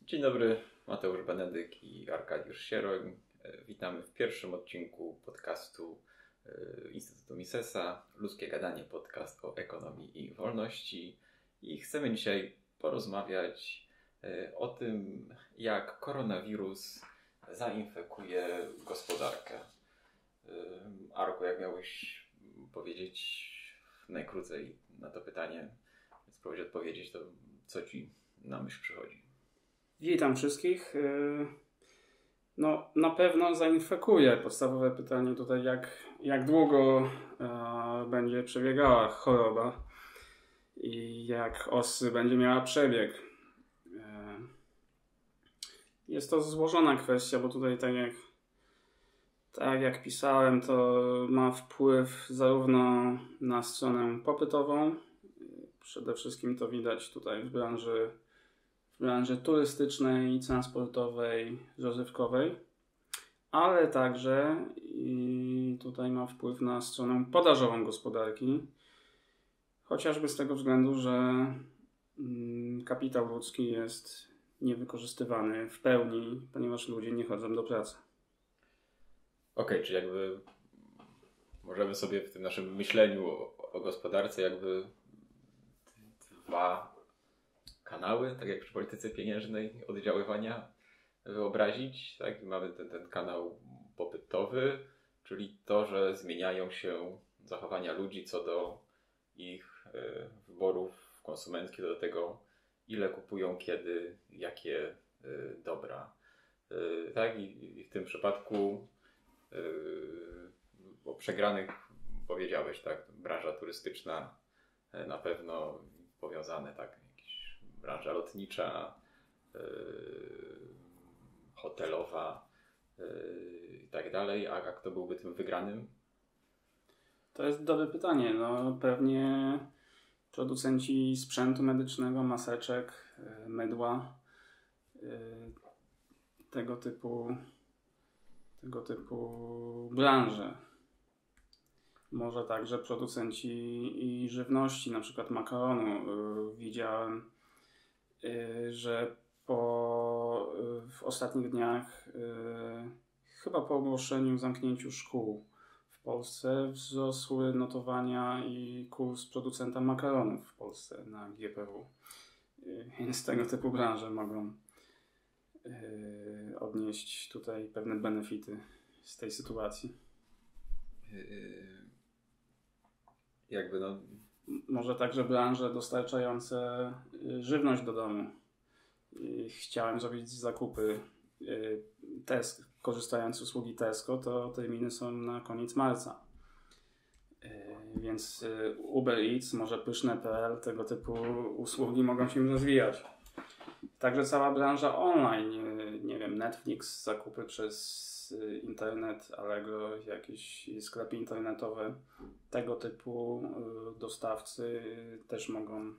Dzień dobry, Mateusz Benedyk i Arkadiusz Sieroń. Witamy w pierwszym odcinku podcastu Instytutu Misesa, Ludzkie Gadanie, podcast o ekonomii i wolności. I chcemy dzisiaj porozmawiać o tym, jak koronawirus zainfekuje gospodarkę. Arku, jak miałbyś powiedzieć najkrócej na to pytanie, spróbować odpowiedzieć, to co ci na myśl przychodzi? Witam wszystkich. No, na pewno zainfekuje. Podstawowe pytanie tutaj, jak długo będzie przebiegała choroba i jak ostry będzie miała przebieg. Jest to złożona kwestia, bo tutaj tak jak pisałem, to ma wpływ zarówno na stronę popytową. Przede wszystkim to widać tutaj w branży turystycznej, transportowej, rozrywkowej, ale także i tutaj ma wpływ na stronę podażową gospodarki, chociażby z tego względu, że kapitał ludzki jest niewykorzystywany w pełni, ponieważ ludzie nie chodzą do pracy. Okej, czyli jakby możemy sobie w tym naszym myśleniu o gospodarce jakby dwa kanały, tak jak przy polityce pieniężnej, oddziaływania wyobrazić. Tak? Mamy ten kanał popytowy, czyli to, że zmieniają się zachowania ludzi co do ich wyborów konsumenckich, do tego, ile kupują, kiedy, jakie dobra. Tak? I w tym przypadku o przegranych powiedziałeś, tak? Branża turystyczna na pewno powiązane, tak? Branża lotnicza, hotelowa i tak dalej. A kto byłby tym wygranym? To jest dobre pytanie. No, pewnie producenci sprzętu medycznego, maseczek, mydła, tego typu branże. Może także producenci i żywności, na przykład makaronu. Widziałem, że w ostatnich dniach, chyba po ogłoszeniu zamknięciu szkół w Polsce, wzrosły notowania i kurs producenta makaronów w Polsce na GPW. Więc tego typu branże mogą odnieść tutaj pewne benefity z tej sytuacji. Może także branże dostarczające żywność do domu. Chciałem zrobić zakupy korzystając z usługi Tesco, to terminy są na koniec marca. Więc Uber Eats, może Pyszne.pl, tego typu usługi mogą się rozwijać. Także cała branża online, nie wiem, Netflix, zakupy przez internet, Allegro, jakieś sklepy internetowe, tego typu dostawcy też mogą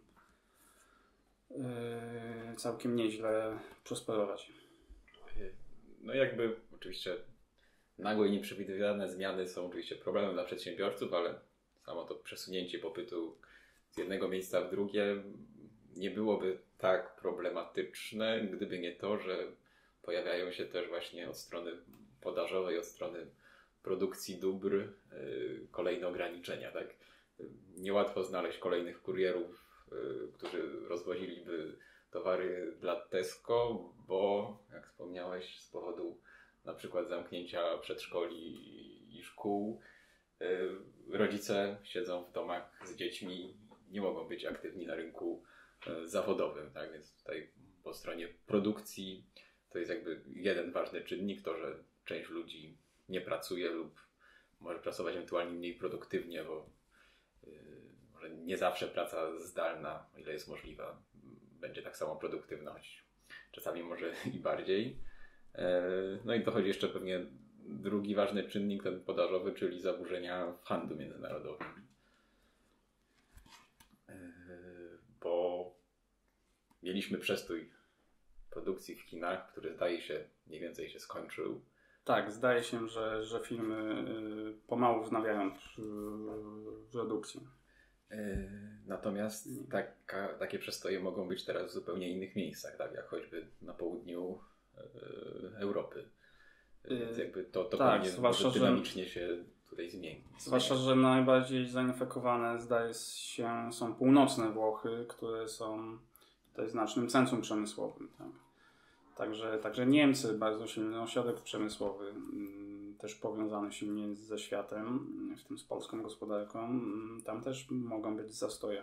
całkiem nieźle prosperować. No jakby oczywiście nagłe i nieprzewidywane zmiany są oczywiście problemem dla przedsiębiorców, ale samo to przesunięcie popytu z jednego miejsca w drugie nie byłoby tak problematyczne, gdyby nie to, że pojawiają się też właśnie od strony podażowej, od strony produkcji dóbr kolejne ograniczenia. Tak? Niełatwo znaleźć kolejnych kurierów, którzy rozwoziliby towary dla Tesco, bo jak wspomniałeś, z powodu na przykład zamknięcia przedszkoli i szkół, rodzice siedzą w domach z dziećmi, nie mogą być aktywni na rynku zawodowym. Tak? Więc tutaj po stronie produkcji to jest jakby jeden ważny czynnik, to, że część ludzi nie pracuje lub może pracować ewentualnie mniej produktywnie, bo może nie zawsze praca zdalna, o ile jest możliwa, będzie tak samo produktywność. Czasami może i bardziej. No i dochodzi jeszcze pewnie drugi ważny czynnik, ten podażowy, czyli zaburzenia w handlu międzynarodowym. Bo mieliśmy przestój produkcji w Chinach, który zdaje się mniej więcej się skończył. Tak, zdaje się, że firmy pomału wznawiają produkcję. Natomiast takie przestoje mogą być teraz w zupełnie innych miejscach, tak jak choćby na to tak, pewnie może dynamicznie się tutaj zmieni. Zwłaszcza, że najbardziej zainfekowane zdaje się są północne Włochy, które są tutaj znacznym centrum przemysłowym. Tak? Także Niemcy, bardzo silny ośrodek przemysłowy, też powiązany silnie ze światem, w tym z polską gospodarką, tam też mogą być zastoje.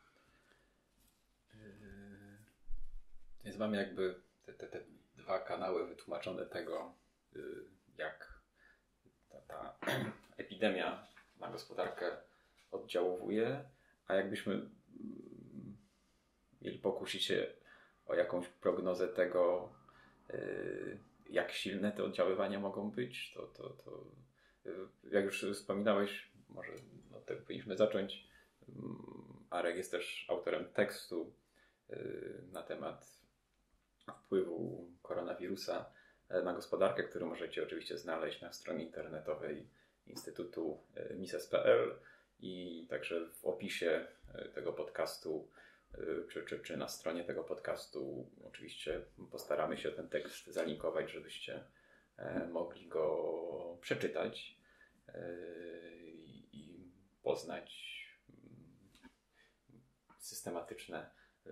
Więc mamy jakby te dwa kanały wytłumaczone tego, jak ta epidemia na gospodarkę oddziałuje, a jakbyśmy mieli pokusić się o jakąś prognozę tego, jak silne te oddziaływania mogą być, to jak już wspominałeś, może od tego powinniśmy zacząć. Arek jest też autorem tekstu na temat wpływu koronawirusa na gospodarkę, który możecie oczywiście znaleźć na stronie internetowej Instytutu Mises.pl i także w opisie tego podcastu czy na stronie tego podcastu oczywiście postaramy się ten tekst zalinkować, żebyście mogli go przeczytać i poznać systematyczne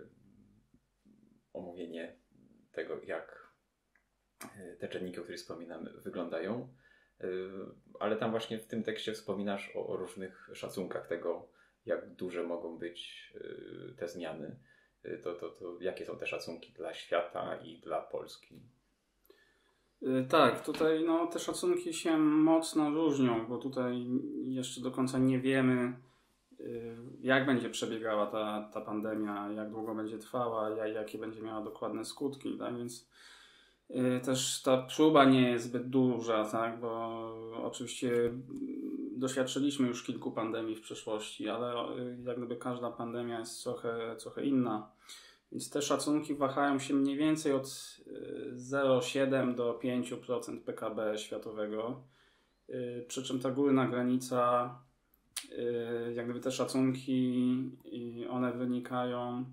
omówienie tego, jak te czynniki, o których wspominamy, wyglądają. Ale tam właśnie w tym tekście wspominasz o różnych szacunkach tego, jak duże mogą być te zmiany. To jakie są te szacunki dla świata i dla Polski? Tak, tutaj te szacunki się mocno różnią, bo tutaj jeszcze do końca nie wiemy, jak będzie przebiegała ta pandemia, jak długo będzie trwała, jakie będzie miała dokładne skutki, tak? Więc też ta próba nie jest zbyt duża, tak? Bo oczywiście doświadczyliśmy już kilku pandemii w przeszłości, ale jak gdyby każda pandemia jest trochę inna. Więc te szacunki wahają się mniej więcej od 0,7 do 5% PKB światowego. Przy czym ta górna granica, jak gdyby te szacunki, one wynikają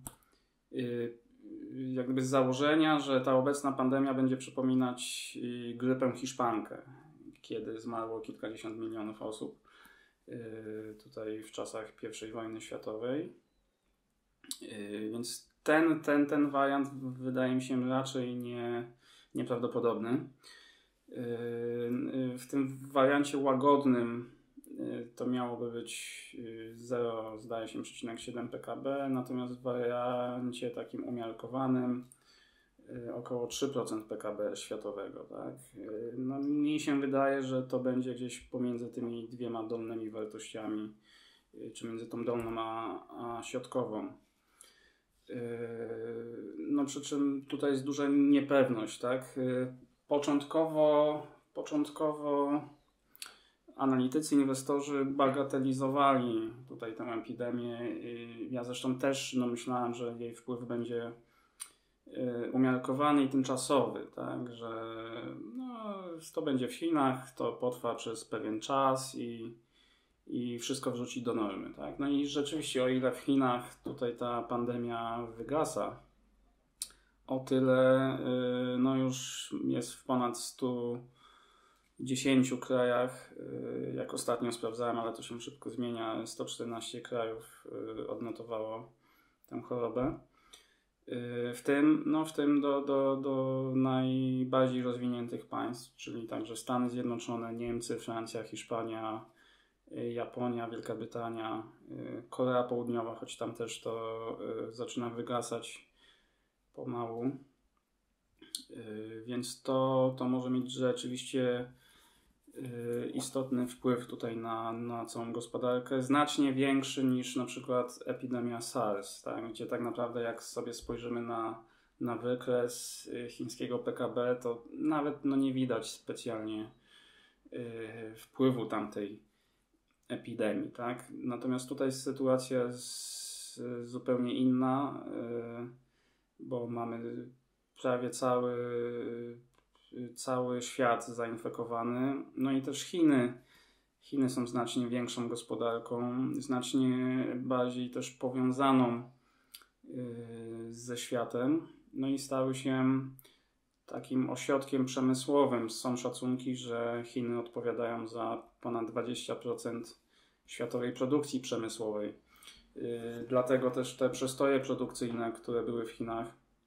jak gdyby z założenia, że ta obecna pandemia będzie przypominać grypę hiszpankę, kiedy zmarło kilkadziesiąt milionów osób tutaj w czasach I wojny światowej. Więc ten wariant wydaje mi się raczej nieprawdopodobny. W tym wariancie łagodnym to miałoby być 0, zdaje się, 0,7 PKB, natomiast w wariancie takim umiarkowanym około 3% PKB światowego. Tak? Mnie się wydaje, że to będzie gdzieś pomiędzy tymi dwiema dolnymi wartościami, czy między tą dolną a środkową. Przy czym tutaj jest duża niepewność. Tak? Początkowo analitycy, inwestorzy bagatelizowali tutaj tę epidemię. Ja zresztą też myślałem, że jej wpływ będzie umiarkowany i tymczasowy, tak? Że to będzie w Chinach, to potrwa przez pewien czas i wszystko wróci do normy. Tak? I rzeczywiście, o ile w Chinach tutaj ta pandemia wygasa, o tyle już jest w ponad 110 krajach, jak ostatnio sprawdzałem, ale to się szybko zmienia, 114 krajów odnotowało tę chorobę. W tym do najbardziej rozwiniętych państw, czyli także Stany Zjednoczone, Niemcy, Francja, Hiszpania, Japonia, Wielka Brytania, Korea Południowa, choć tam też to zaczyna wygasać pomału. Więc to może mieć rzeczywiście istotny wpływ tutaj na całą gospodarkę, znacznie większy niż na przykład epidemia SARS, tak? Gdzie tak naprawdę jak sobie spojrzymy na wykres chińskiego PKB, to nawet nie widać specjalnie wpływu tamtej epidemii. Tak? Natomiast tutaj sytuacja jest zupełnie inna, bo mamy prawie cały świat zainfekowany. I też Chiny są znacznie większą gospodarką, znacznie bardziej też powiązaną ze światem. I stały się takim ośrodkiem przemysłowym. Są szacunki, że Chiny odpowiadają za ponad 20% światowej produkcji przemysłowej. Dlatego też te przestoje produkcyjne, które były w Chinach,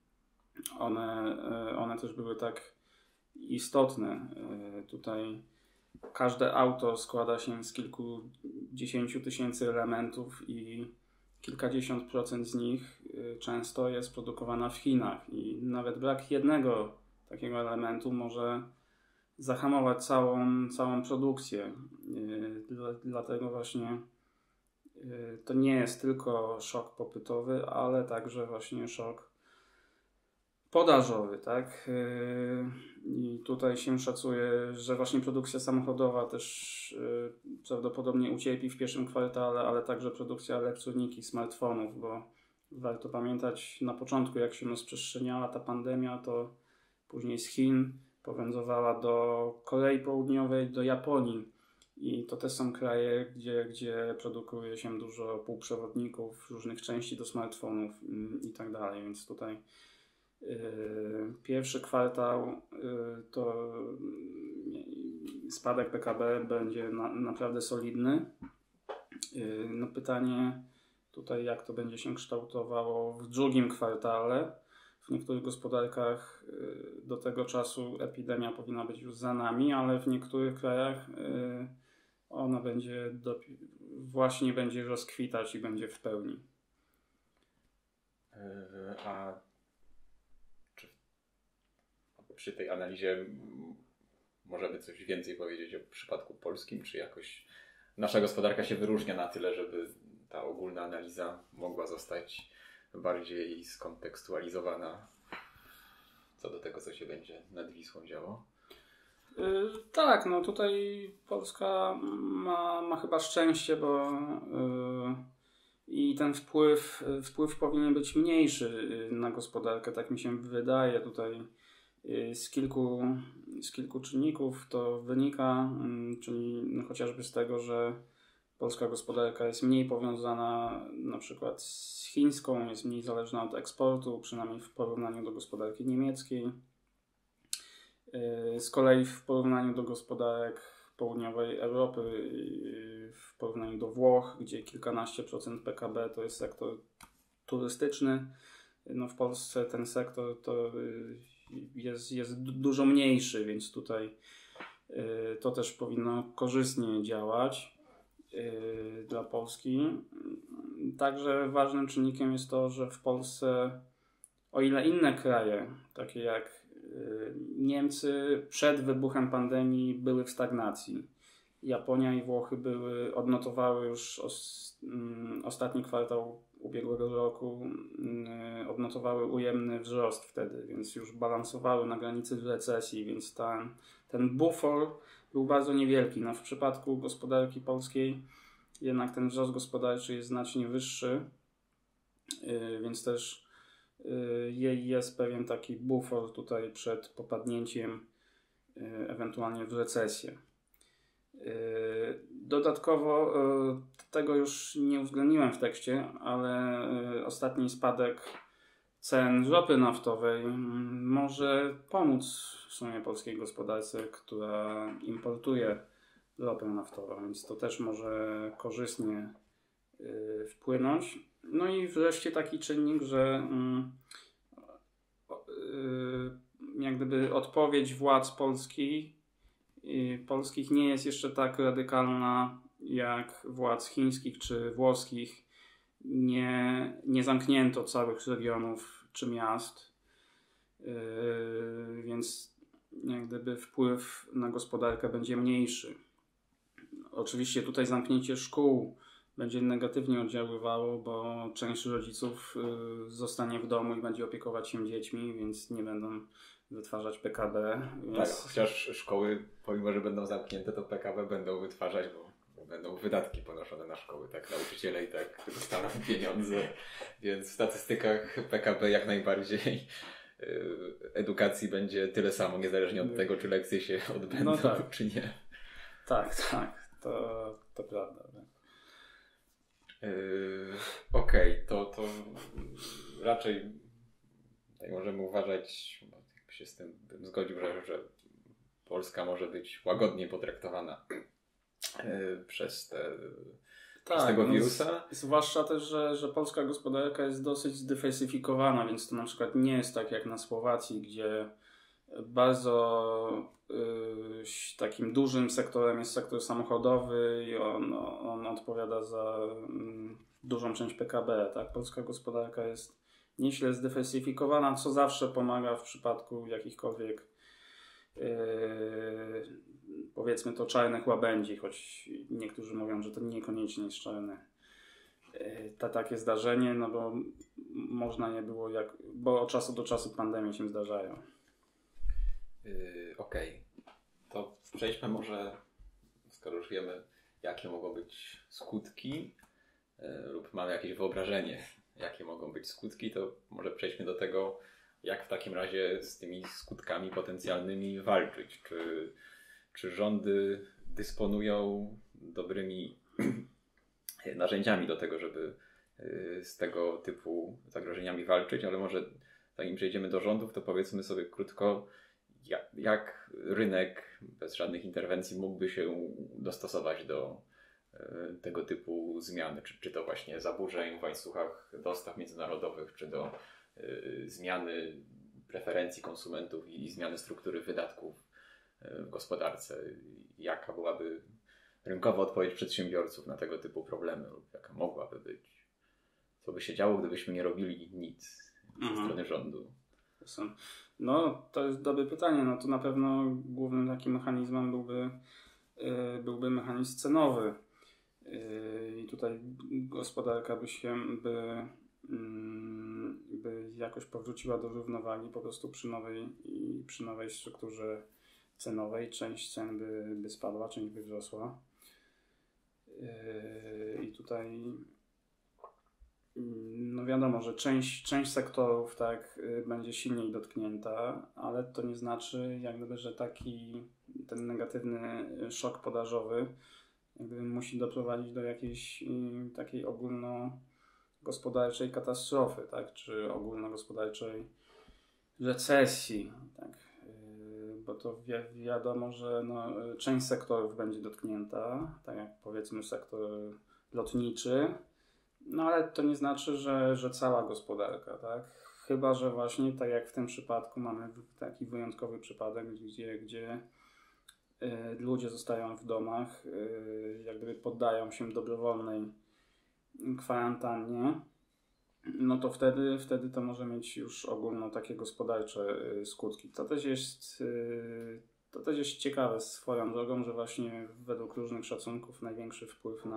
one też były tak istotne. Tutaj każde auto składa się z kilkudziesięciu tysięcy elementów i kilkadziesiąt procent z nich często jest produkowana w Chinach i nawet brak jednego takiego elementu może zahamować całą produkcję. Dlatego właśnie to nie jest tylko szok popytowy, ale także właśnie szok podażowy, tak? I tutaj się szacuje, że właśnie produkcja samochodowa też prawdopodobnie ucierpi w pierwszym kwartale, ale także produkcja elektroniki, smartfonów, bo warto pamiętać, na początku jak się rozprzestrzeniała ta pandemia, to później z Chin powędrowała do Korei Południowej, do Japonii i to też są kraje, gdzie produkuje się dużo półprzewodników, różnych części do smartfonów i tak dalej, więc tutaj pierwszy kwartał to spadek PKB będzie naprawdę solidny. No pytanie tutaj, jak to będzie się kształtowało w drugim kwartale. W niektórych gospodarkach do tego czasu epidemia powinna być już za nami, ale w niektórych krajach ona właśnie będzie rozkwitać i będzie w pełni. A czy przy tej analizie możemy coś więcej powiedzieć o przypadku polskim? Czy jakoś nasza gospodarka się wyróżnia na tyle, żeby ta ogólna analiza mogła zostać bardziej skontekstualizowana co do tego, co się będzie nad Wisłą działo? Tak, no tutaj Polska ma chyba szczęście, bo i ten wpływ powinien być mniejszy na gospodarkę, tak mi się wydaje. Tutaj z kilku czynników to wynika, czyli no chociażby z tego, że polska gospodarka jest mniej powiązana na przykład z chińską, jest mniej zależna od eksportu, przynajmniej w porównaniu do gospodarki niemieckiej. Z kolei w porównaniu do gospodarek południowej Europy, w porównaniu do Włoch, gdzie kilkanaście procent PKB to jest sektor turystyczny, no w Polsce ten sektor to jest dużo mniejszy, więc tutaj to też powinno korzystnie działać dla Polski. Także ważnym czynnikiem jest to, że w Polsce, o ile inne kraje, takie jak Niemcy przed wybuchem pandemii były w stagnacji, Japonia i Włochy odnotowały już ostatni kwartał ubiegłego roku, odnotowały ujemny wzrost wtedy, więc już balansowały na granicy recesji, więc ten bufor był bardzo niewielki. No, w przypadku gospodarki polskiej jednak ten wzrost gospodarczy jest znacznie wyższy, więc też jest pewien taki bufor tutaj przed popadnięciem ewentualnie w recesję. Dodatkowo tego już nie uwzględniłem w tekście, ale ostatni spadek cen ropy naftowej może pomóc w sumie polskiej gospodarce, która importuje ropę naftową, więc to też może korzystnie wpłynąć. No i wreszcie taki czynnik, że jak gdyby odpowiedź władz polskich nie jest jeszcze tak radykalna jak władz chińskich czy włoskich. Nie zamknięto całych regionów czy miast, więc jak gdyby wpływ na gospodarkę będzie mniejszy. Oczywiście tutaj zamknięcie szkół będzie negatywnie oddziaływało, bo część rodziców zostanie w domu i będzie opiekować się dziećmi, więc nie będą wytwarzać PKB. Więc... Tak, chociaż szkoły, pomimo że będą zamknięte, to PKB będą wytwarzać, bo będą wydatki ponoszone na szkoły, tak, nauczyciele i tak dostaną pieniądze, więc w statystykach PKB jak najbardziej edukacji będzie tyle samo, niezależnie od tego, czy lekcje się odbędą, czy nie. Tak, to prawda. Okej, to raczej tutaj możemy uważać, się z tym bym zgodził, że Polska może być łagodniej potraktowana przez tego wirusa. Zwłaszcza też, że polska gospodarka jest dosyć zdywersyfikowana, więc to na przykład nie jest tak jak na Słowacji, gdzie bardzo takim dużym sektorem jest sektor samochodowy i on odpowiada za dużą część PKB. Tak? Polska gospodarka jest nieźle zdywersyfikowana, co zawsze pomaga w przypadku jakichkolwiek powiedzmy to czarnych łabędzi, choć niektórzy mówią, że to niekoniecznie jest czarne. Takie zdarzenie, no bo można nie było bo od czasu do czasu pandemie się zdarzają. Okej. To przejdźmy może, skoro już wiemy, jakie mogą być skutki lub mamy jakieś wyobrażenie, jakie mogą być skutki, to może przejdźmy do tego, jak w takim razie z tymi skutkami potencjalnymi walczyć. Czy rządy dysponują dobrymi narzędziami do tego, żeby z tego typu zagrożeniami walczyć, ale może zanim przejdziemy do rządów, to powiedzmy sobie krótko, jak rynek bez żadnych interwencji mógłby się dostosować do tego typu zmian, czy to właśnie zaburzeń w łańcuchach dostaw międzynarodowych, czy do zmiany preferencji konsumentów i zmiany struktury wydatków w gospodarce. Jaka byłaby rynkowa odpowiedź przedsiębiorców na tego typu problemy lub jaka mogłaby być? Co by się działo, gdybyśmy nie robili nic ze strony rządu? No, to jest dobre pytanie. No to na pewno głównym takim mechanizmem byłby mechanizm cenowy. I tutaj gospodarka by jakoś powróciła do równowagi po prostu przy nowej strukturze cenowej. Część cen by spadła, część by wzrosła. I tutaj no wiadomo, że część sektorów tak będzie silniej dotknięta, ale to nie znaczy jak gdyby, że ten negatywny szok podażowy jak gdyby musi doprowadzić do jakiejś takiej ogólnogospodarczej katastrofy, tak? Czy ogólnogospodarczej recesji, tak? Bo to wiadomo, że część sektorów będzie dotknięta, tak jak powiedzmy sektor lotniczy, no ale to nie znaczy, że cała gospodarka, tak? Chyba że właśnie tak jak w tym przypadku mamy taki wyjątkowy przypadek, gdzie ludzie zostają w domach, jak gdyby poddają się dobrowolnej kwarantannie, no to wtedy to może mieć już ogólno takie gospodarcze skutki. To też jest ciekawe swoją drogą, że właśnie według różnych szacunków największy wpływ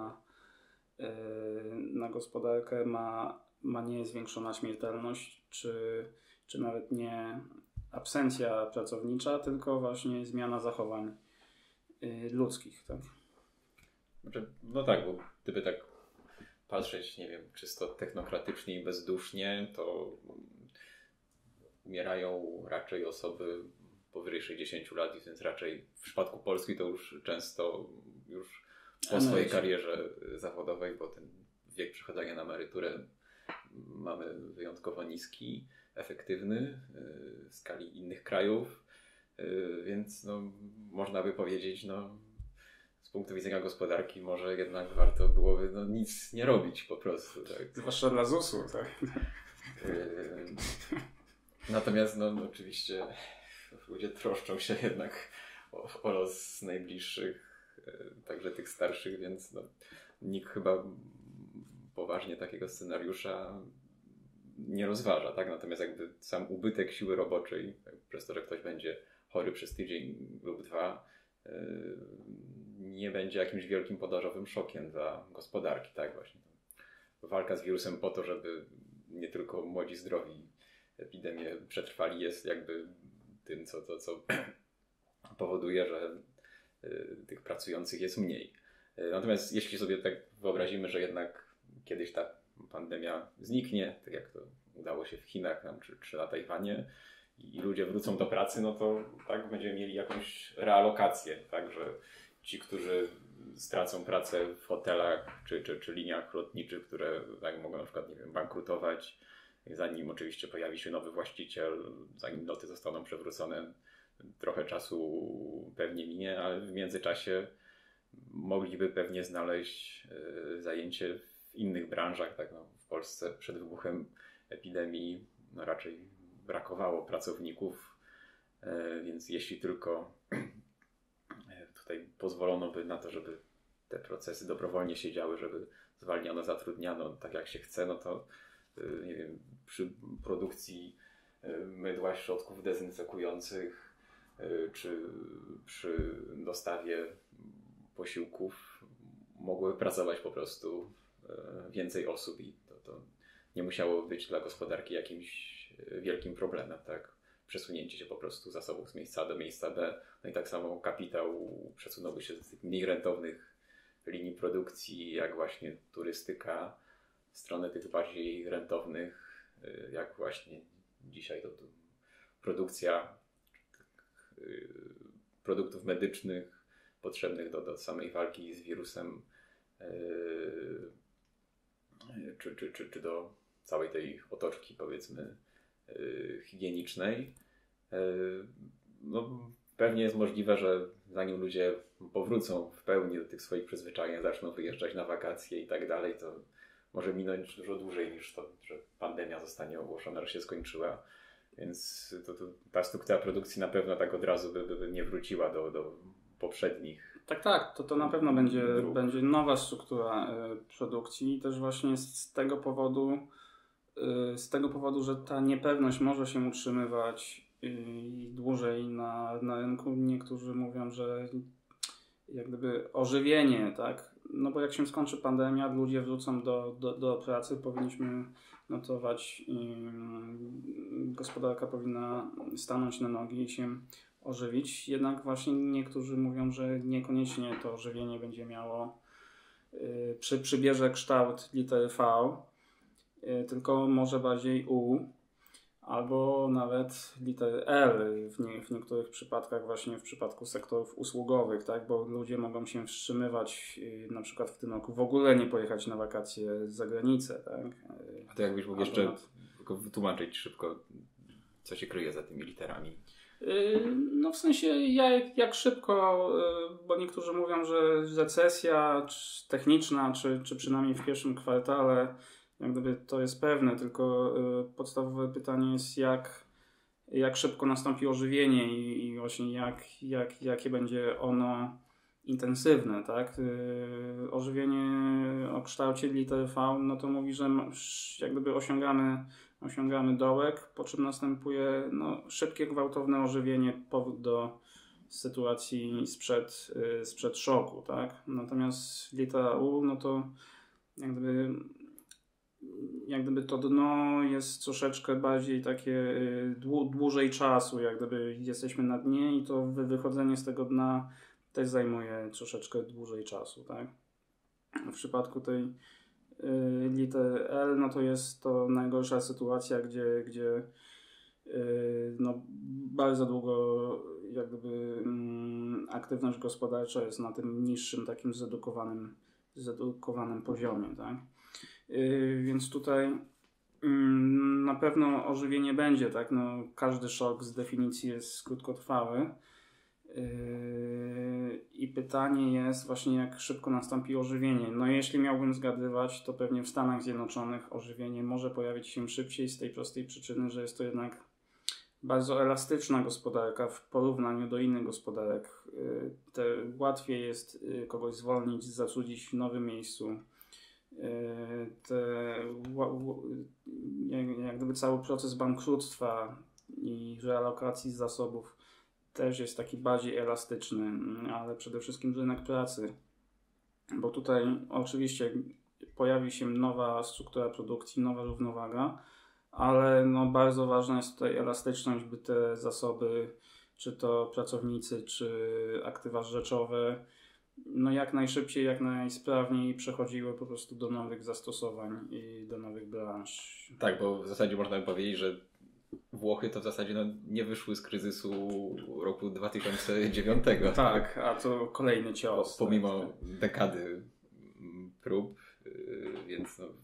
na gospodarkę ma nie zwiększona śmiertelność, czy nawet nie absencja pracownicza, tylko właśnie zmiana zachowań ludzkich. Tak? No tak, bo gdyby tak patrzeć, nie wiem, czysto technokratycznie i bezdusznie, to umierają raczej osoby powyżej 60 lat, więc raczej w przypadku Polski to już często po swojej karierze zawodowej, bo ten wiek przechodzenia na emeryturę mamy wyjątkowo niski, efektywny w skali innych krajów, więc można by powiedzieć, z punktu widzenia gospodarki może jednak warto byłoby nic nie robić po prostu. Tak? Zwłaszcza dla ZUS-u. Tak? Natomiast oczywiście ludzie troszczą się jednak o los najbliższych, także tych starszych, więc nikt chyba poważnie takiego scenariusza nie rozważa. Tak? Natomiast jakby sam ubytek siły roboczej, przez to, że ktoś będzie chory przez tydzień lub dwa, nie będzie jakimś wielkim podażowym szokiem dla gospodarki. Tak? Właśnie walka z wirusem po to, żeby nie tylko młodzi, zdrowi epidemię przetrwali, jest jakby tym, co powoduje, że tych pracujących jest mniej. Natomiast jeśli sobie tak wyobrazimy, że jednak kiedyś ta pandemia zniknie, tak jak to udało się w Chinach czy na Tajwanie i ludzie wrócą do pracy, no to tak będziemy mieli jakąś realokację, tak, że ci, którzy stracą pracę w hotelach czy liniach lotniczych, które tak mogą na przykład, nie wiem, bankrutować, zanim oczywiście pojawi się nowy właściciel, zanim loty zostaną przewrócone, trochę czasu pewnie minie, ale w międzyczasie mogliby pewnie znaleźć zajęcie w innych branżach. Tak, no, w Polsce przed wybuchem epidemii raczej brakowało pracowników, więc jeśli tylko tutaj pozwolono by na to, żeby te procesy dobrowolnie się działy, żeby zwalniano, zatrudniano tak jak się chce, no to nie wiem, przy produkcji mydła, środków dezynfekujących czy przy dostawie posiłków mogły pracować po prostu więcej osób i to nie musiało być dla gospodarki jakimś wielkim problemem, tak? Przesunięcie się po prostu zasobów z miejsca A do miejsca B. No i tak samo kapitał przesunąłby się z tych mniej rentownych linii produkcji, jak właśnie turystyka, w stronę tych bardziej rentownych, jak właśnie dzisiaj to produkcja produktów medycznych potrzebnych do samej walki z wirusem, czy do całej tej otoczki, powiedzmy, higienicznej. No, pewnie jest możliwe, że zanim ludzie powrócą w pełni do tych swoich przyzwyczajeń, zaczną wyjeżdżać na wakacje i tak dalej, to może minąć dużo dłużej niż to, że pandemia zostanie ogłoszona, że się skończyła. Więc ta struktura produkcji na pewno tak od razu by nie wróciła do poprzednich. Tak, to na pewno będzie nowa struktura produkcji i też właśnie z tego powodu, że ta niepewność może się utrzymywać dłużej na rynku. Niektórzy mówią, że jak gdyby ożywienie, tak? No bo jak się skończy pandemia, ludzie wrócą do pracy, powinniśmy notować, gospodarka powinna stanąć na nogi i się ożywić. Jednak właśnie niektórzy mówią, że niekoniecznie to ożywienie będzie miało, przybierze kształt litery V, tylko może bardziej U, albo nawet litery L w niektórych przypadkach, właśnie w przypadku sektorów usługowych, tak? Bo ludzie mogą się wstrzymywać, na przykład w tym roku w ogóle nie pojechać na wakacje za granicę. Tak? A to jakbyś mógł jeszcze tylko wytłumaczyć szybko, co się kryje za tymi literami? No w sensie jak szybko, bo niektórzy mówią, że recesja techniczna, czy przynajmniej w pierwszym kwartale, jak gdyby to jest pewne, tylko podstawowe pytanie jest jak szybko nastąpi ożywienie i właśnie jakie będzie ono intensywne, tak? Ożywienie o kształcie litery V, no to mówi, że jak gdyby osiągamy dołek, po czym następuje szybkie, gwałtowne ożywienie, powrót do sytuacji sprzed szoku, tak? Natomiast litera U, no to jak gdyby to dno jest troszeczkę bardziej takie dłużej czasu, jak gdyby jesteśmy na dnie i to wychodzenie z tego dna też zajmuje troszeczkę dłużej czasu, tak? W przypadku tej litery L, no to jest to najgorsza sytuacja, gdzie bardzo długo jak gdyby aktywność gospodarcza jest na tym niższym, takim zredukowanym poziomie, tak? Więc tutaj na pewno ożywienie będzie, tak? No, każdy szok z definicji jest krótkotrwały. I pytanie jest właśnie, jak szybko nastąpi ożywienie. No jeśli miałbym zgadywać, to pewnie w Stanach Zjednoczonych ożywienie może pojawić się szybciej z tej prostej przyczyny, że jest to jednak bardzo elastyczna gospodarka w porównaniu do innych gospodarek. Łatwiej jest kogoś zwolnić, zatrudnić w nowym miejscu. Jak gdyby cały proces bankructwa i realokacji zasobów też jest taki bardziej elastyczny, ale przede wszystkim rynek pracy, bo tutaj oczywiście pojawi się nowa struktura produkcji, nowa równowaga, ale bardzo ważna jest tutaj elastyczność, by te zasoby, czy to pracownicy, czy aktywa rzeczowe, jak najszybciej, jak najsprawniej przechodziły po prostu do nowych zastosowań i do nowych branż. Tak, bo w zasadzie można by powiedzieć, że Włochy to w zasadzie nie wyszły z kryzysu roku 2009. Tak, a to kolejny cios. Pomimo dekady prób, więc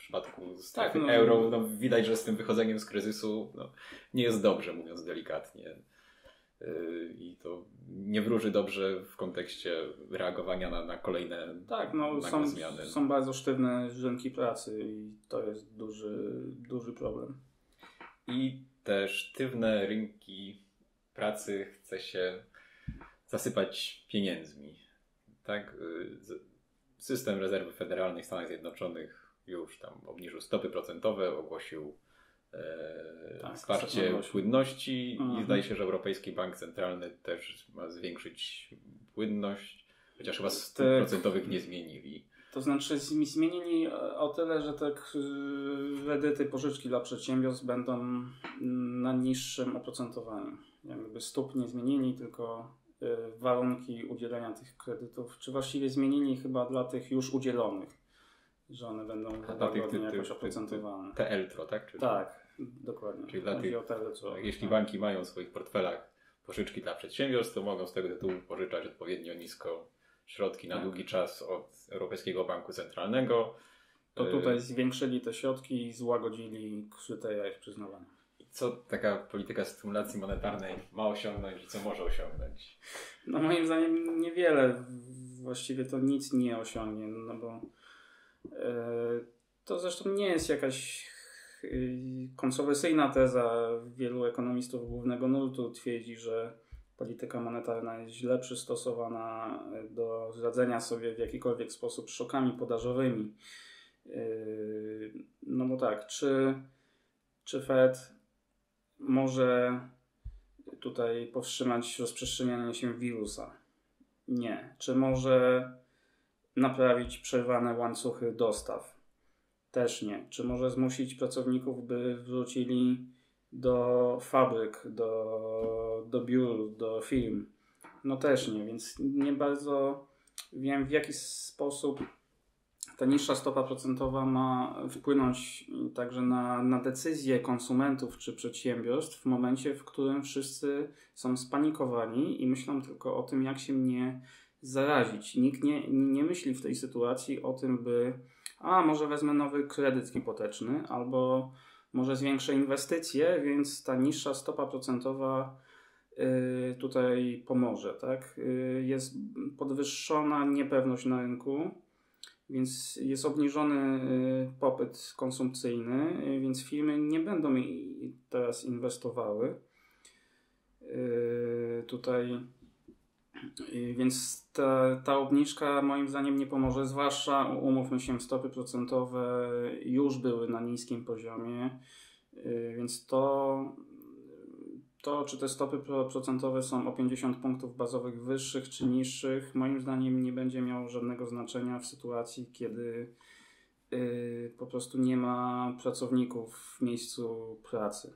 przypadku strefy Tak, euro no, widać, że z tym wychodzeniem z kryzysu no, nie jest dobrze, mówiąc delikatnie. I to nie wróży dobrze w kontekście reagowania na kolejne tak, no, zmiany. Są bardzo sztywne rynki pracy i to jest duży problem. I te sztywne rynki pracy chce się zasypać pieniędzmi. Tak? System Rezerwy Federalnej w Stanach Zjednoczonych już tam obniżył stopy procentowe, ogłosił wsparcie płynności i zdaje się, że Europejski Bank Centralny też ma zwiększyć płynność, chociaż chyba stóp procentowych nie zmienili. To znaczy zmienili o tyle, że te kredyty, pożyczki dla przedsiębiorstw będą na niższym oprocentowaniu. Jakby stóp nie zmienili, tylko warunki udzielenia tych kredytów, czy właściwie zmienili chyba dla tych już udzielonych, że one będą łagodnie jakoś oprocentowane. Te ELTRO, tak? Tak, dokładnie. Czyli dla tych, jeśli banki mają w swoich portfelach pożyczki dla przedsiębiorstw, to mogą z tego tytułu pożyczać odpowiednio nisko środki na długi czas od Europejskiego Banku Centralnego. To tutaj zwiększyli te środki i złagodzili kryteria ich przyznawania. Co taka polityka stymulacji monetarnej ma osiągnąć i co może osiągnąć? No moim zdaniem niewiele. Właściwie to nic nie osiągnie, no bo to zresztą nie jest jakaś kontrowersyjna teza. Wielu ekonomistów głównego nurtu twierdzi, że polityka monetarna jest źle przystosowana do radzenia sobie w jakikolwiek sposób z szokami podażowymi. No bo tak, czy Fed może tutaj powstrzymać rozprzestrzenianie się wirusa? Nie. Czy może naprawić przerwane łańcuchy dostaw? Też nie. Czy może zmusić pracowników, by wrócili do fabryk, do biur, do firm? No też nie, więc nie bardzo wiem, w jaki sposób ta niższa stopa procentowa ma wpłynąć także na decyzje konsumentów czy przedsiębiorstw w momencie, w którym wszyscy są spanikowani i myślą tylko o tym, jak się nie zarazić. Nikt nie myśli w tej sytuacji o tym, by może wezmę nowy kredyt hipoteczny albo może zwiększę inwestycje, więc ta niższa stopa procentowa tutaj pomoże. Tak? Jest podwyższona niepewność na rynku, więc jest obniżony popyt konsumpcyjny, więc firmy nie będą teraz inwestowały. Tutaj, więc ta obniżka moim zdaniem nie pomoże, zwłaszcza umówmy się, stopy procentowe już były na niskim poziomie, więc czy te stopy procentowe są o 50 punktów bazowych wyższych czy niższych, moim zdaniem nie będzie miało żadnego znaczenia w sytuacji, kiedy po prostu nie ma pracowników w miejscu pracy.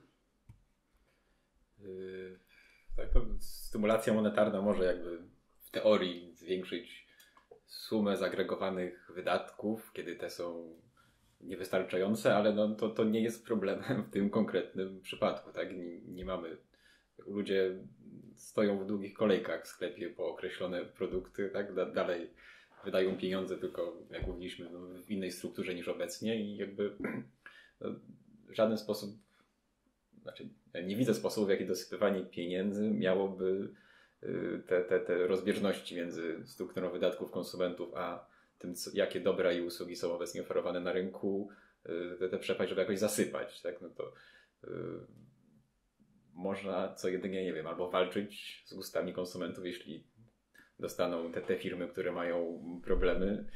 Tak, to stymulacja monetarna może jakby w teorii zwiększyć sumę zagregowanych wydatków, kiedy te są niewystarczające, ale no, to nie jest problemem w tym konkretnym przypadku. Tak? Nie mamy... Ludzie stoją w długich kolejkach w sklepie po określone produkty, tak? Dalej wydają pieniądze, tylko jak mówiliśmy, no, w innej strukturze niż obecnie i jakby w żaden sposób, znaczy ja nie widzę sposobu, w jaki dosypywanie pieniędzy miałoby te rozbieżności między strukturą wydatków konsumentów a tym, jakie dobra i usługi są obecnie oferowane na rynku, tę przepaść, żeby jakoś zasypać. Tak? No to można co jedynie, nie wiem, albo walczyć z gustami konsumentów, jeśli dostaną te firmy, które mają problemy,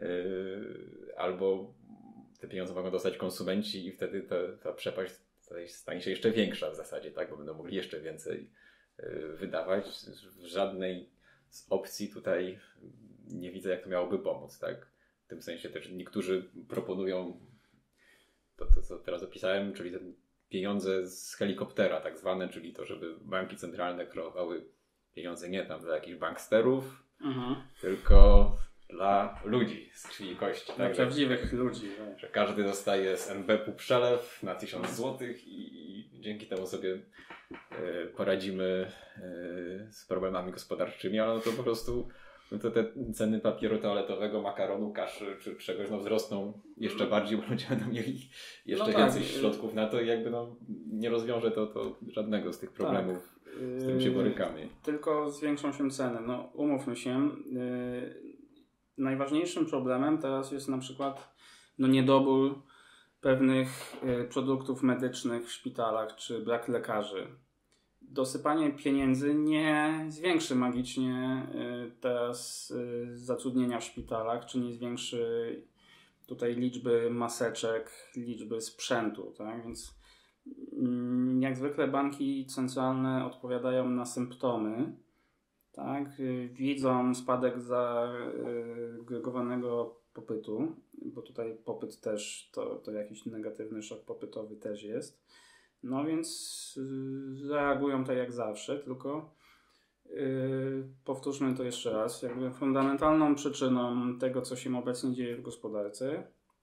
albo te pieniądze mogą dostać konsumenci i wtedy ta przepaść stanie się jeszcze większa w zasadzie, tak? Bo będą mogli jeszcze więcej wydawać. W żadnej z opcji tutaj nie widzę, jak to miałoby pomóc, tak? W tym sensie też niektórzy proponują to co teraz opisałem, czyli te pieniądze z helikoptera tak zwane, czyli to, żeby banki centralne kreowały pieniądze nie tam dla jakichś banksterów, tylko dla ludzi z krwi i kości. Dla prawdziwych ludzi. Że każdy dostaje z NBP-u przelew na 1000 zł i dzięki temu sobie poradzimy z problemami gospodarczymi, ale to po prostu no to te ceny papieru toaletowego, makaronu, kaszy czy czegoś wzrosną jeszcze bardziej, bo ludzie będą mieli jeszcze więcej środków na to i jakby nie rozwiąże to żadnego z tych problemów, z którym się borykamy. Tylko zwiększą się ceny. No umówmy się, najważniejszym problemem teraz jest na przykład niedobór pewnych produktów medycznych w szpitalach, czy brak lekarzy. Dosypanie pieniędzy nie zwiększy magicznie teraz zatrudnienia w szpitalach, czy nie zwiększy tutaj liczby maseczek, liczby sprzętu, tak? Więc jak zwykle banki centralne odpowiadają na symptomy, tak? Widzą spadek zagregowanego popytu, bo tutaj popyt też, to jakiś negatywny szok popytowy też jest. No więc reagują tak jak zawsze, tylko powtórzmy to jeszcze raz. Jakby fundamentalną przyczyną tego, co się obecnie dzieje w gospodarce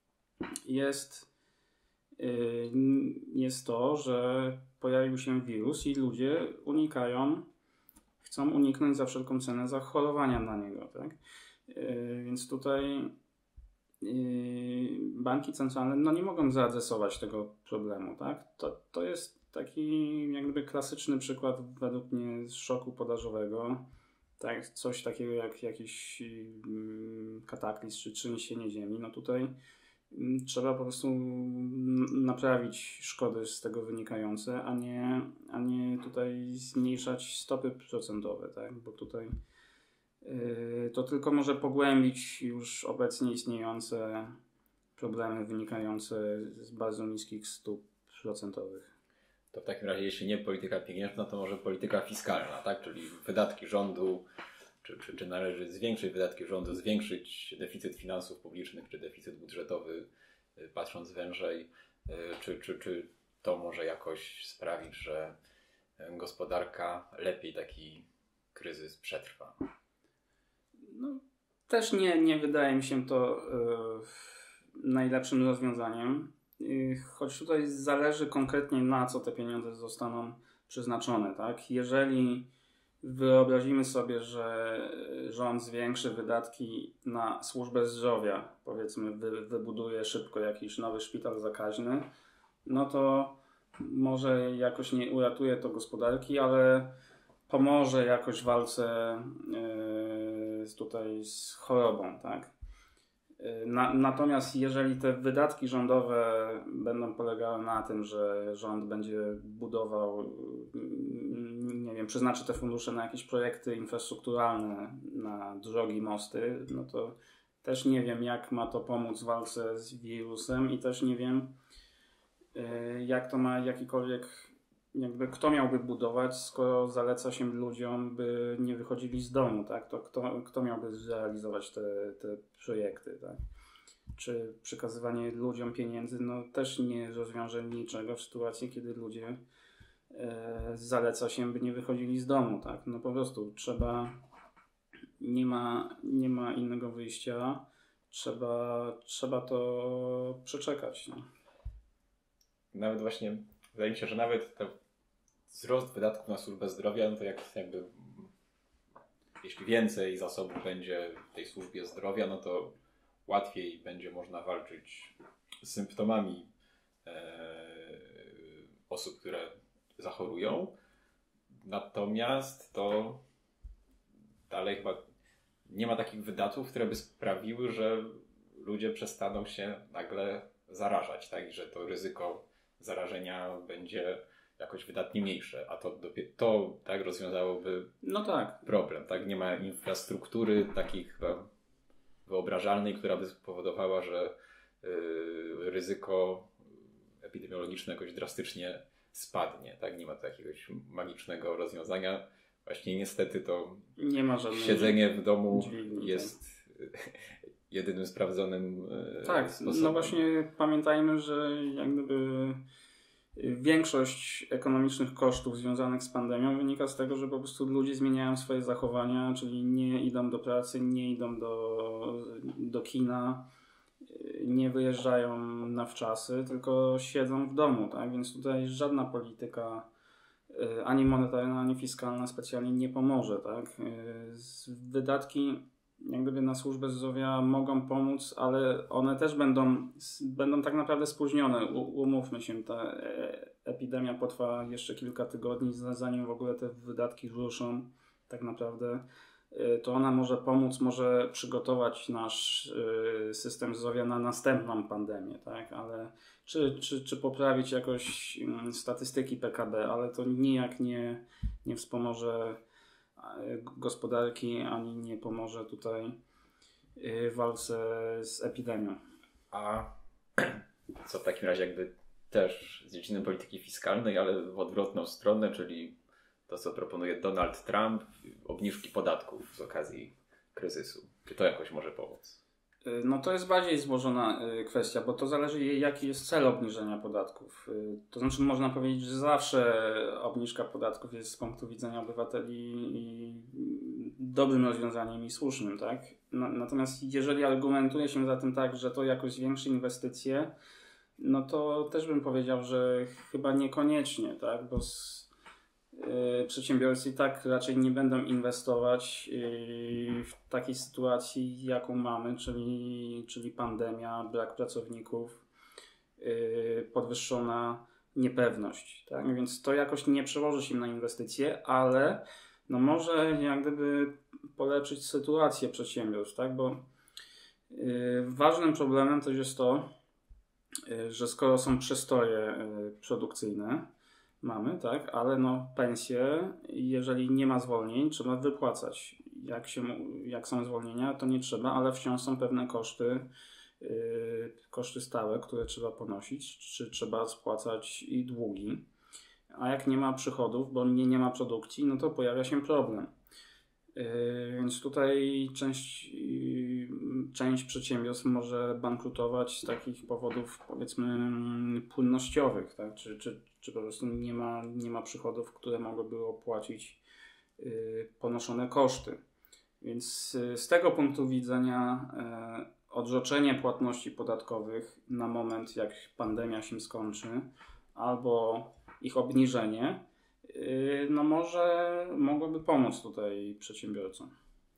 jest to, że pojawił się wirus i ludzie chcą uniknąć za wszelką cenę zachorowania na niego, tak? Więc tutaj banki centralne nie mogą zaadresować tego problemu, tak? To jest taki jakby klasyczny przykład według mnie szoku podażowego, tak? Coś takiego jak jakiś kataklizm czy trzęsienie ziemi. No tutaj trzeba po prostu naprawić szkody z tego wynikające, a nie tutaj zmniejszać stopy procentowe, tak? Bo tutaj to tylko może pogłębić już obecnie istniejące problemy wynikające z bardzo niskich stóp procentowych. To w takim razie, jeśli nie polityka pieniężna, to może polityka fiskalna, tak? Czyli wydatki rządu, czy należy zwiększyć wydatki rządu, zwiększyć deficyt finansów publicznych, czy deficyt budżetowy, patrząc wężej, czy to może jakoś sprawić, że gospodarka lepiej taki kryzys przetrwa? No, też nie wydaje mi się to najlepszym rozwiązaniem, choć tutaj zależy konkretnie na co te pieniądze zostaną przeznaczone, tak? Jeżeli wyobrazimy sobie, że rząd zwiększy wydatki na służbę zdrowia, powiedzmy wybuduje szybko jakiś nowy szpital zakaźny, no to może jakoś nie uratuje to gospodarki, ale pomoże jakoś w walce tutaj z chorobą, tak? Natomiast jeżeli te wydatki rządowe będą polegały na tym, że rząd będzie budował, nie wiem, przeznaczy te fundusze na jakieś projekty infrastrukturalne, na drogi, mosty, no to też nie wiem, jak ma to pomóc w walce z wirusem i też nie wiem, jak to ma jakikolwiek, jakby kto miałby budować, skoro zaleca się ludziom, by nie wychodzili z domu, tak? To kto miałby zrealizować te projekty, tak? Czy przekazywanie ludziom pieniędzy, też nie rozwiąże niczego w sytuacji, kiedy ludzie zaleca się, by nie wychodzili z domu, tak? Po prostu nie ma innego wyjścia, trzeba to przeczekać. No. Nawet właśnie, wydaje mi się, że nawet ten wzrost wydatków na służbę zdrowia, to jakby jeśli więcej zasobów będzie w tej służbie zdrowia, no to łatwiej będzie można walczyć z symptomami osób, które zachorują. Natomiast to dalej chyba nie ma takich wydatków, które by sprawiły, że ludzie przestaną się nagle zarażać, tak? I że to ryzyko zarażenia będzie jakoś wydatnie mniejsze, a to tak rozwiązałoby problem, tak? Nie ma infrastruktury takiej chyba wyobrażalnej, która by spowodowała, że ryzyko epidemiologiczne jakoś drastycznie spadnie, tak? Nie ma jakiegoś magicznego rozwiązania. Właśnie niestety to nie ma siedzenie w domu jest jedynym sprawdzonym sposobem. No właśnie pamiętajmy, że jak gdyby większość ekonomicznych kosztów związanych z pandemią wynika z tego, że po prostu ludzie zmieniają swoje zachowania, czyli nie idą do pracy, nie idą do kina, nie wyjeżdżają na wczasy, tylko siedzą w domu, tak? Więc tutaj żadna polityka ani monetarna, ani fiskalna specjalnie nie pomoże, tak? Wydatki jak gdyby na służbę zdrowia mogą pomóc, ale one też będą tak naprawdę spóźnione. Umówmy się, ta epidemia potrwa jeszcze kilka tygodni, zanim w ogóle te wydatki ruszą tak naprawdę. To ona może pomóc, może przygotować nasz system zdrowia na następną pandemię, tak? Ale czy poprawić jakoś statystyki PKB, ale to nijak nie wspomoże gospodarki, ani nie pomoże tutaj w walce z epidemią. A co w takim razie jakby też z dziedziny polityki fiskalnej, ale w odwrotną stronę, czyli to, co proponuje Donald Trump, obniżki podatków z okazji kryzysu. Czy to jakoś może pomóc? No to jest bardziej złożona kwestia, bo to zależy jaki jest cel obniżenia podatków. To znaczy można powiedzieć, że zawsze obniżka podatków jest z punktu widzenia obywateli dobrym rozwiązaniem i słusznym, tak? Natomiast jeżeli argumentuje się za tym tak, że to jakoś zwiększy inwestycje, no to też bym powiedział, że chyba niekoniecznie, tak? Bo przedsiębiorcy i tak raczej nie będą inwestować w takiej sytuacji, jaką mamy, czyli pandemia, brak pracowników, podwyższona niepewność. Tak? Więc to jakoś nie przełoży się na inwestycje, ale no może jak gdyby polepszyć sytuację przedsiębiorstw, tak? Bo ważnym problemem też jest to, że skoro są przestoje produkcyjne, mamy, tak, ale no pensje, jeżeli nie ma zwolnień, trzeba wypłacać. Jak są zwolnienia, to nie trzeba, ale wciąż są pewne koszty stałe, które trzeba ponosić, czy trzeba spłacać i długi. A jak nie ma przychodów, bo nie ma produkcji, no to pojawia się problem. Więc tutaj część przedsiębiorstw może bankrutować z takich powodów, powiedzmy, płynnościowych, tak? Czy po prostu nie ma przychodów, które mogłyby opłacić ponoszone koszty. Więc z tego punktu widzenia odroczenie płatności podatkowych na moment, jak pandemia się skończy, albo ich obniżenie, no mogłoby pomóc tutaj przedsiębiorcom.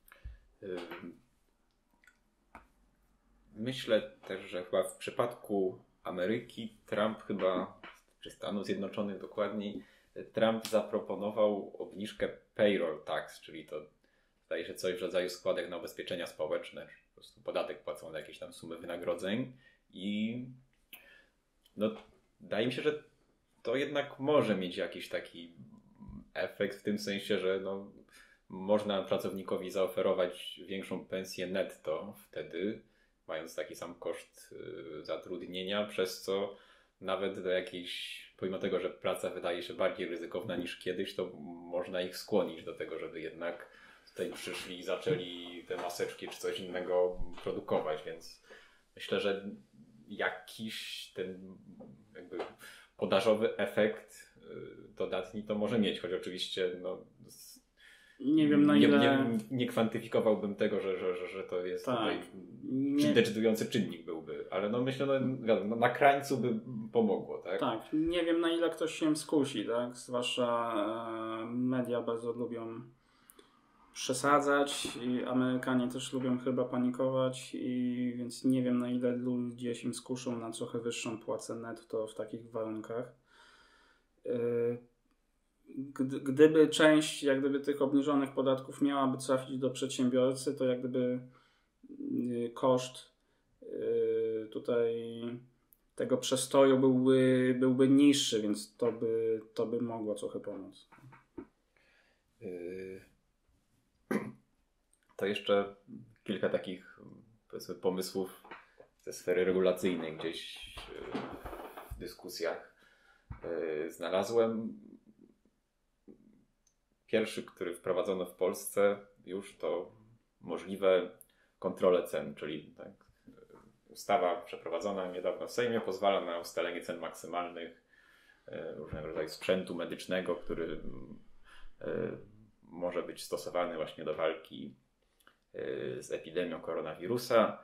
Myślę też, że chyba w przypadku Ameryki czy Stanów Zjednoczonych dokładniej, Trump zaproponował obniżkę payroll tax, czyli to zdaje się coś w rodzaju składek na ubezpieczenia społeczne, po prostu podatek płacony na jakieś tam sumy wynagrodzeń i no wydaje mi się, że to jednak może mieć jakiś taki efekt w tym sensie, że no, można pracownikowi zaoferować większą pensję netto wtedy, mając taki sam koszt zatrudnienia, przez co nawet do jakiejś, pomimo tego, że praca wydaje się bardziej ryzykowna niż kiedyś, to można ich skłonić do tego, żeby jednak tutaj przyszli i zaczęli te maseczki czy coś innego produkować, więc myślę, że jakiś ten jakby podażowy efekt dodatni to może mieć, choć oczywiście no, nie wiem na ile... Nie kwantyfikowałbym tego, że to jest tutaj decydujący czynnik byłby, ale no myślę, no na krańcu by pomogło, tak? Tak, nie wiem na ile ktoś się skusi, tak? Zwłaszcza media bardzo lubią przesadzać i Amerykanie też lubią chyba panikować więc nie wiem na ile ludzie się skuszą na trochę wyższą płacę netto w takich warunkach. Gdyby część jak gdyby tych obniżonych podatków miałaby trafić do przedsiębiorcy, to jak gdyby koszt tutaj tego przestoju byłby niższy, więc to by mogło trochę pomóc. To jeszcze kilka takich, powiedzmy, pomysłów ze sfery regulacyjnej gdzieś w dyskusjach znalazłem. Pierwszy, który wprowadzono w Polsce już, to możliwe kontrole cen, czyli tak, ustawa przeprowadzona niedawno w Sejmie pozwala na ustalenie cen maksymalnych różnego rodzaju sprzętu medycznego, który może być stosowany właśnie do walki z epidemią koronawirusa.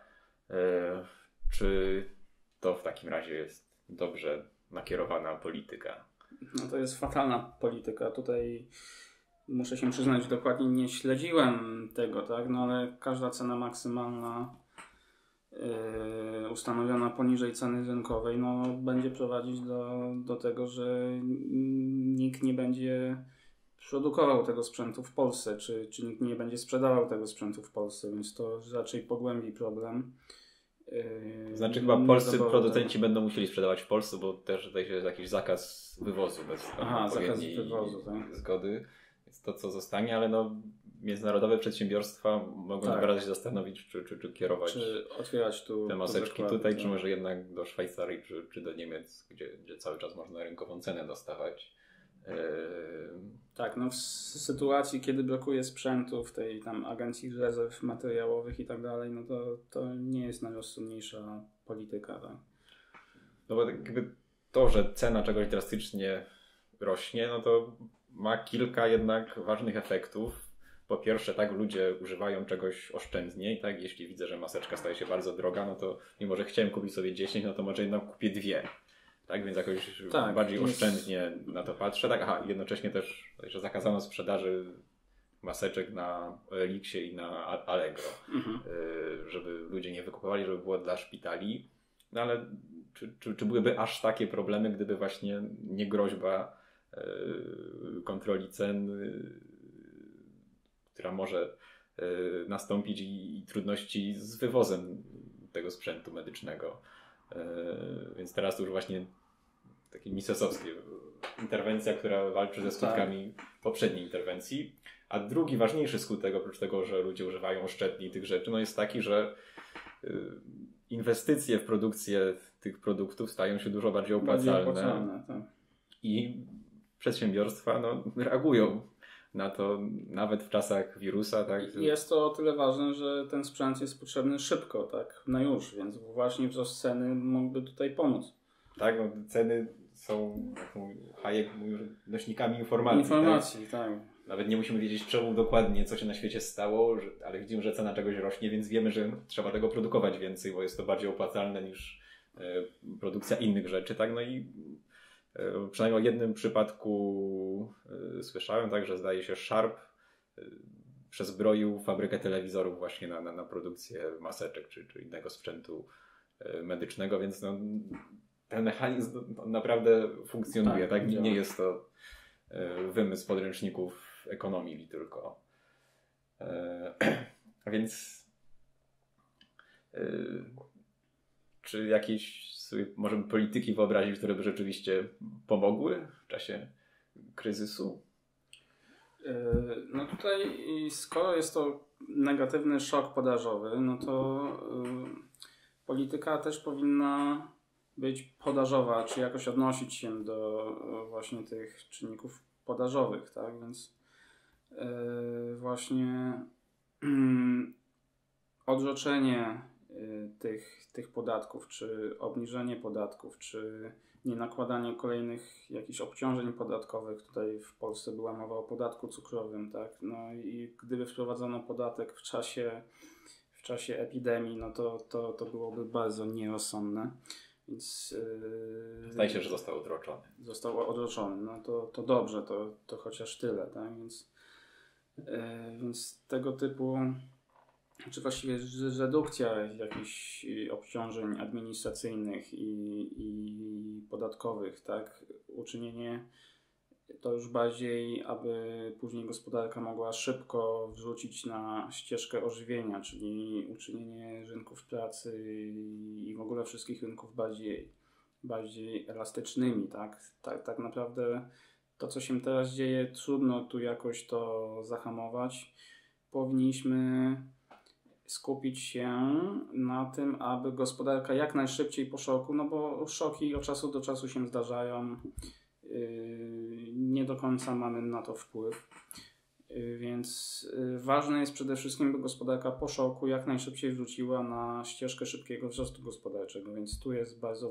Czy to w takim razie jest dobrze nakierowana polityka? No to jest fatalna polityka. Tutaj muszę się przyznać, dokładnie nie śledziłem tego, tak, no ale każda cena maksymalna ustanowiona poniżej ceny rynkowej, no będzie prowadzić do tego, że nikt nie będzie produkował tego sprzętu w Polsce, czy nikt nie będzie sprzedawał tego sprzętu w Polsce, więc to raczej pogłębi problem. Znaczy chyba polscy producenci będą musieli sprzedawać w Polsce, bo też tutaj jest jakiś zakaz wywozu bez odpowiedniej zgody. Jest to, co zostanie, ale no międzynarodowe przedsiębiorstwa mogą naprawdę się zastanowić, czy kierować czy otwierać tu te maseczki tutaj, czy może jednak do Szwajcarii, czy do Niemiec, gdzie cały czas można rynkową cenę dostawać. Tak, no w sytuacji, kiedy brakuje sprzętu w tej tam agencji rezerw materiałowych i tak dalej, no to nie jest najrozsądniejsza polityka, tak? No bo jakby to, że cena czegoś drastycznie rośnie, no to ma kilka jednak ważnych efektów. Po pierwsze, tak, ludzie używają czegoś oszczędniej, tak? Jeśli widzę, że maseczka staje się bardzo droga, no to mimo, że chciałem kupić sobie 10, no to może jednak kupię 2. Tak, więc jakoś bardziej oszczędnie na to patrzę. Tak, aha, jednocześnie też, że zakazano sprzedaży maseczek na Elixie i na Allegro, żeby ludzie nie wykupowali, żeby było dla szpitali. No ale czy byłyby aż takie problemy, gdyby właśnie nie groźba kontroli cen, która może nastąpić i trudności z wywozem tego sprzętu medycznego. Więc teraz to już właśnie takie misesowskie interwencja, która walczy ze skutkami poprzedniej interwencji. A drugi ważniejszy skutek, oprócz tego, że ludzie używają oszczędniej tych rzeczy, no jest taki, że inwestycje w produkcję tych produktów stają się dużo bardziej opłacalne. Tak. I przedsiębiorstwa reagują na to nawet w czasach wirusa. Tak? Jest to o tyle ważne, że ten sprzęt jest potrzebny szybko, tak, na już, więc właśnie wzrost ceny mógłby tutaj pomóc. Tak, no, ceny są, jak Hayek mówił, nośnikami informacji. Informacji, tak. Nawet nie musimy wiedzieć, czemu dokładnie, co się na świecie stało, ale widzimy, że cena czegoś rośnie, więc wiemy, że trzeba tego produkować więcej, bo jest to bardziej opłacalne niż produkcja innych rzeczy. Tak? No i przynajmniej o jednym przypadku słyszałem, tak, że zdaje się Sharp przezbroił fabrykę telewizorów właśnie na produkcję maseczek czy innego sprzętu medycznego, więc no, ten mechanizm naprawdę funkcjonuje. Tak? Nie jest to wymysł podręczników ekonomii tylko. A więc czy jakieś sobie możemy polityki wyobrazić, które by rzeczywiście pomogły w czasie kryzysu? No tutaj skoro jest to negatywny szok podażowy, no to polityka też powinna być podażowa, czy jakoś odnosić się do właśnie tych czynników podażowych, tak? Więc właśnie odroczenie tych podatków, czy obniżenie podatków, czy nie nakładanie kolejnych jakichś obciążeń podatkowych. Tutaj w Polsce była mowa o podatku cukrowym, tak? No i gdyby wprowadzono podatek w czasie epidemii, no to byłoby bardzo nierozsądne. Więc zdaje się, że został odroczony. Został odroczony, no to dobrze, to chociaż tyle, tak? Więc tego typu, czy właściwie redukcja jakichś obciążeń administracyjnych i podatkowych, tak? Uczynienie to już bardziej, aby później gospodarka mogła szybko wrzucić na ścieżkę ożywienia, czyli uczynienie rynków pracy i w ogóle wszystkich rynków bardziej elastycznymi, tak? Tak naprawdę to, co się teraz dzieje, trudno tu jakoś to zahamować. Powinniśmy skupić się na tym, aby gospodarka jak najszybciej po szoku, no bo szoki od czasu do czasu się zdarzają, nie do końca mamy na to wpływ, więc ważne jest przede wszystkim, by gospodarka po szoku jak najszybciej wróciła na ścieżkę szybkiego wzrostu gospodarczego, więc tu jest bardzo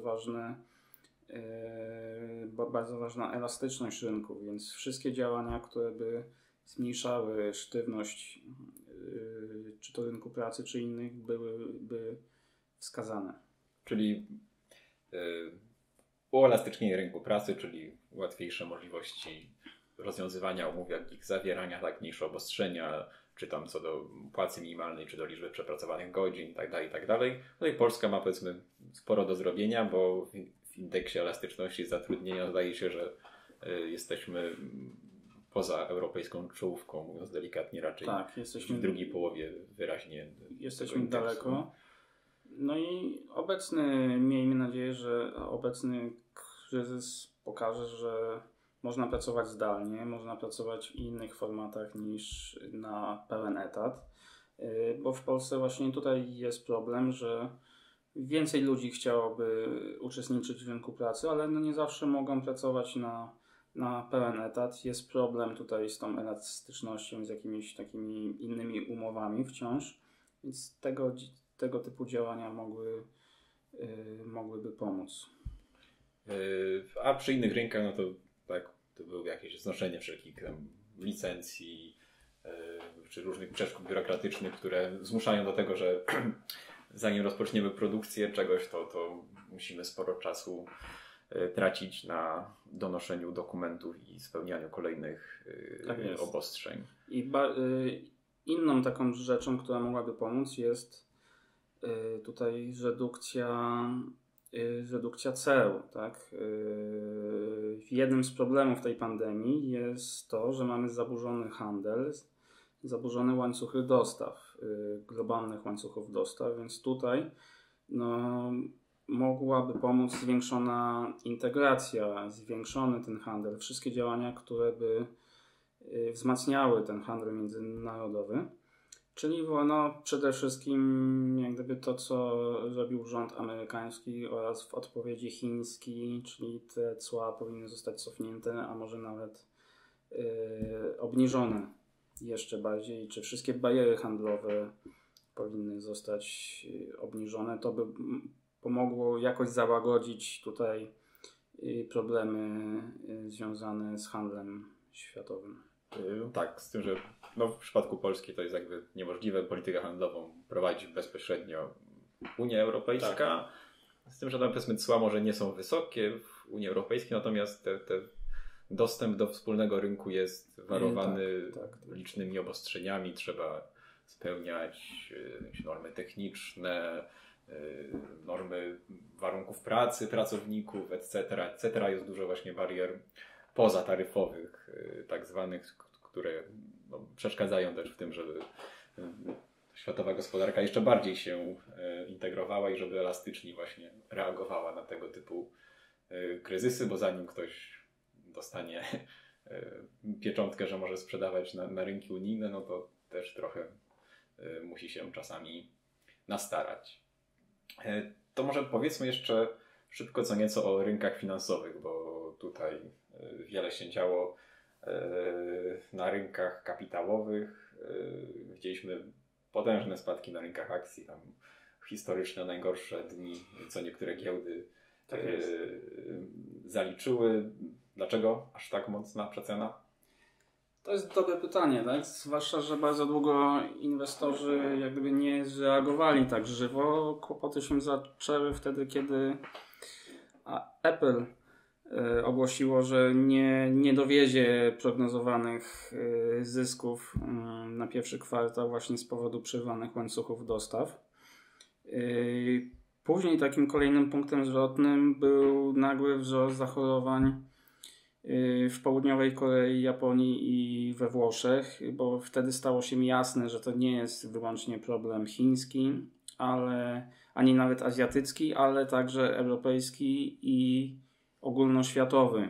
ważna elastyczność rynku, więc wszystkie działania, które by zmniejszały sztywność czy to rynku pracy, czy innych, byłyby wskazane. Czyli uelastycznienie rynku pracy, czyli łatwiejsze możliwości rozwiązywania umów, jak ich zawierania, tak, mniejsze obostrzenia, czy tam co do płacy minimalnej, czy do liczby przepracowanych godzin i tak dalej, i tak dalej. Tutaj Polska ma, powiedzmy, sporo do zrobienia, bo w indeksie elastyczności zatrudnienia zdaje się, że jesteśmy poza europejską czołówką, mówiąc delikatnie, raczej tak, jesteśmy w drugiej połowie wyraźnie. Jesteśmy daleko. No i miejmy nadzieję, że obecny kryzys pokaże, że można pracować zdalnie, można pracować w innych formatach niż na pełen etat, bo w Polsce właśnie tutaj jest problem, że więcej ludzi chciałoby uczestniczyć w rynku pracy, ale no nie zawsze mogą pracować na pełen etat. Jest problem tutaj z tą elastycznością, z jakimiś takimi innymi umowami wciąż, więc tego typu działania mogłyby pomóc. A przy innych rynkach, no to tak, to były jakieś znoszenie wszelkich tam licencji, czy różnych przeszkód biurokratycznych, które zmuszają do tego, że zanim rozpoczniemy produkcję czegoś, to musimy sporo czasu tracić na donoszeniu dokumentów i spełnianiu kolejnych obostrzeń. I inną taką rzeczą, która mogłaby pomóc, jest tutaj redukcja ceł. Tak? Jednym z problemów tej pandemii jest to, że mamy zaburzony handel, zaburzone łańcuchy dostaw, globalnych łańcuchów dostaw, więc tutaj mogłaby pomóc zwiększona integracja, zwiększony ten handel, wszystkie działania, które by wzmacniały ten handel międzynarodowy. Czyli przede wszystkim jak gdyby to, co robił rząd amerykański oraz w odpowiedzi chiński, czyli te cła powinny zostać cofnięte, a może nawet obniżone jeszcze bardziej, czy wszystkie bariery handlowe powinny zostać obniżone. To by pomogło jakoś załagodzić tutaj problemy związane z handlem światowym. Tak, z tym, że w przypadku Polski to jest jakby niemożliwe politykę handlową prowadzić bezpośrednio Unia Europejska. Tak. Z tym, że tam powiedzmy cła może nie są wysokie w Unii Europejskiej, natomiast ten dostęp do wspólnego rynku jest warowany licznymi obostrzeniami. Trzeba spełniać normy techniczne, normy warunków pracy pracowników, etc. Jest dużo właśnie barier pozataryfowych, tak zwanych, które przeszkadzają też w tym, żeby światowa gospodarka jeszcze bardziej się integrowała i żeby elastycznie właśnie reagowała na tego typu kryzysy, bo zanim ktoś dostanie pieczątkę, że może sprzedawać na rynki unijne, no to też trochę musi się czasami nastarać. To może powiedzmy jeszcze szybko co nieco o rynkach finansowych, bo tutaj wiele się działo na rynkach kapitałowych. Widzieliśmy potężne spadki na rynkach akcji, tam historyczne najgorsze dni, co niektóre giełdy zaliczyły. Dlaczego aż tak mocna przecena? To jest dobre pytanie, tak? Zwłaszcza, że bardzo długo inwestorzy jak gdyby nie zareagowali tak żywo. Kłopoty się zaczęły wtedy, kiedy Apple ogłosiło, że nie dowiezie prognozowanych zysków na pierwszy kwartał właśnie z powodu przerwanych łańcuchów dostaw. Później takim kolejnym punktem zwrotnym był nagły wzrost zachorowań w południowej Korei, Japonii i we Włoszech, bo wtedy stało się jasne, że to nie jest wyłącznie problem chiński, ani nawet azjatycki, ale także europejski i ogólnoświatowy.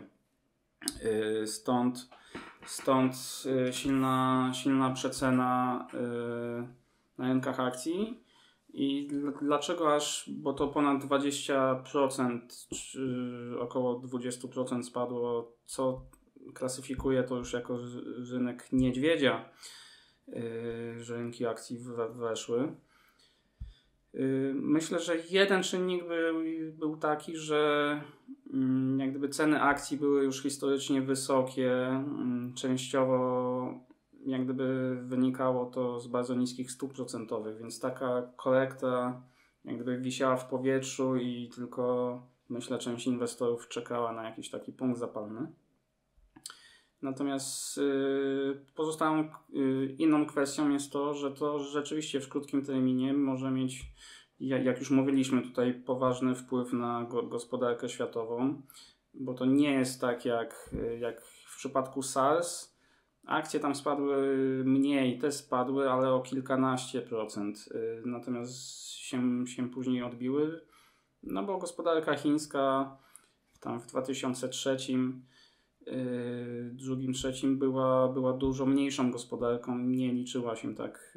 Stąd silna przecena na rynkach akcji. I dlaczego bo to ponad 20%, czy około 20% spadło, co klasyfikuje to już jako rynek niedźwiedzia, że rynki akcji weszły. Myślę, że jeden czynnik był taki, że jak gdyby ceny akcji były już historycznie wysokie, częściowo jak gdyby wynikało to z bardzo niskich stóp procentowych, więc taka korekta jak gdyby wisiała w powietrzu i tylko myślę część inwestorów czekała na jakiś taki punkt zapalny. Natomiast pozostałą inną kwestią jest to, że to rzeczywiście w krótkim terminie może mieć, jak już mówiliśmy tutaj, poważny wpływ na gospodarkę światową, bo to nie jest tak jak w przypadku SARS. Akcje tam spadły mniej, też spadły, ale o kilkanaście procent. Natomiast się później odbiły, no bo gospodarka chińska tam w 2003, 2002-2003 była dużo mniejszą gospodarką, nie liczyła się tak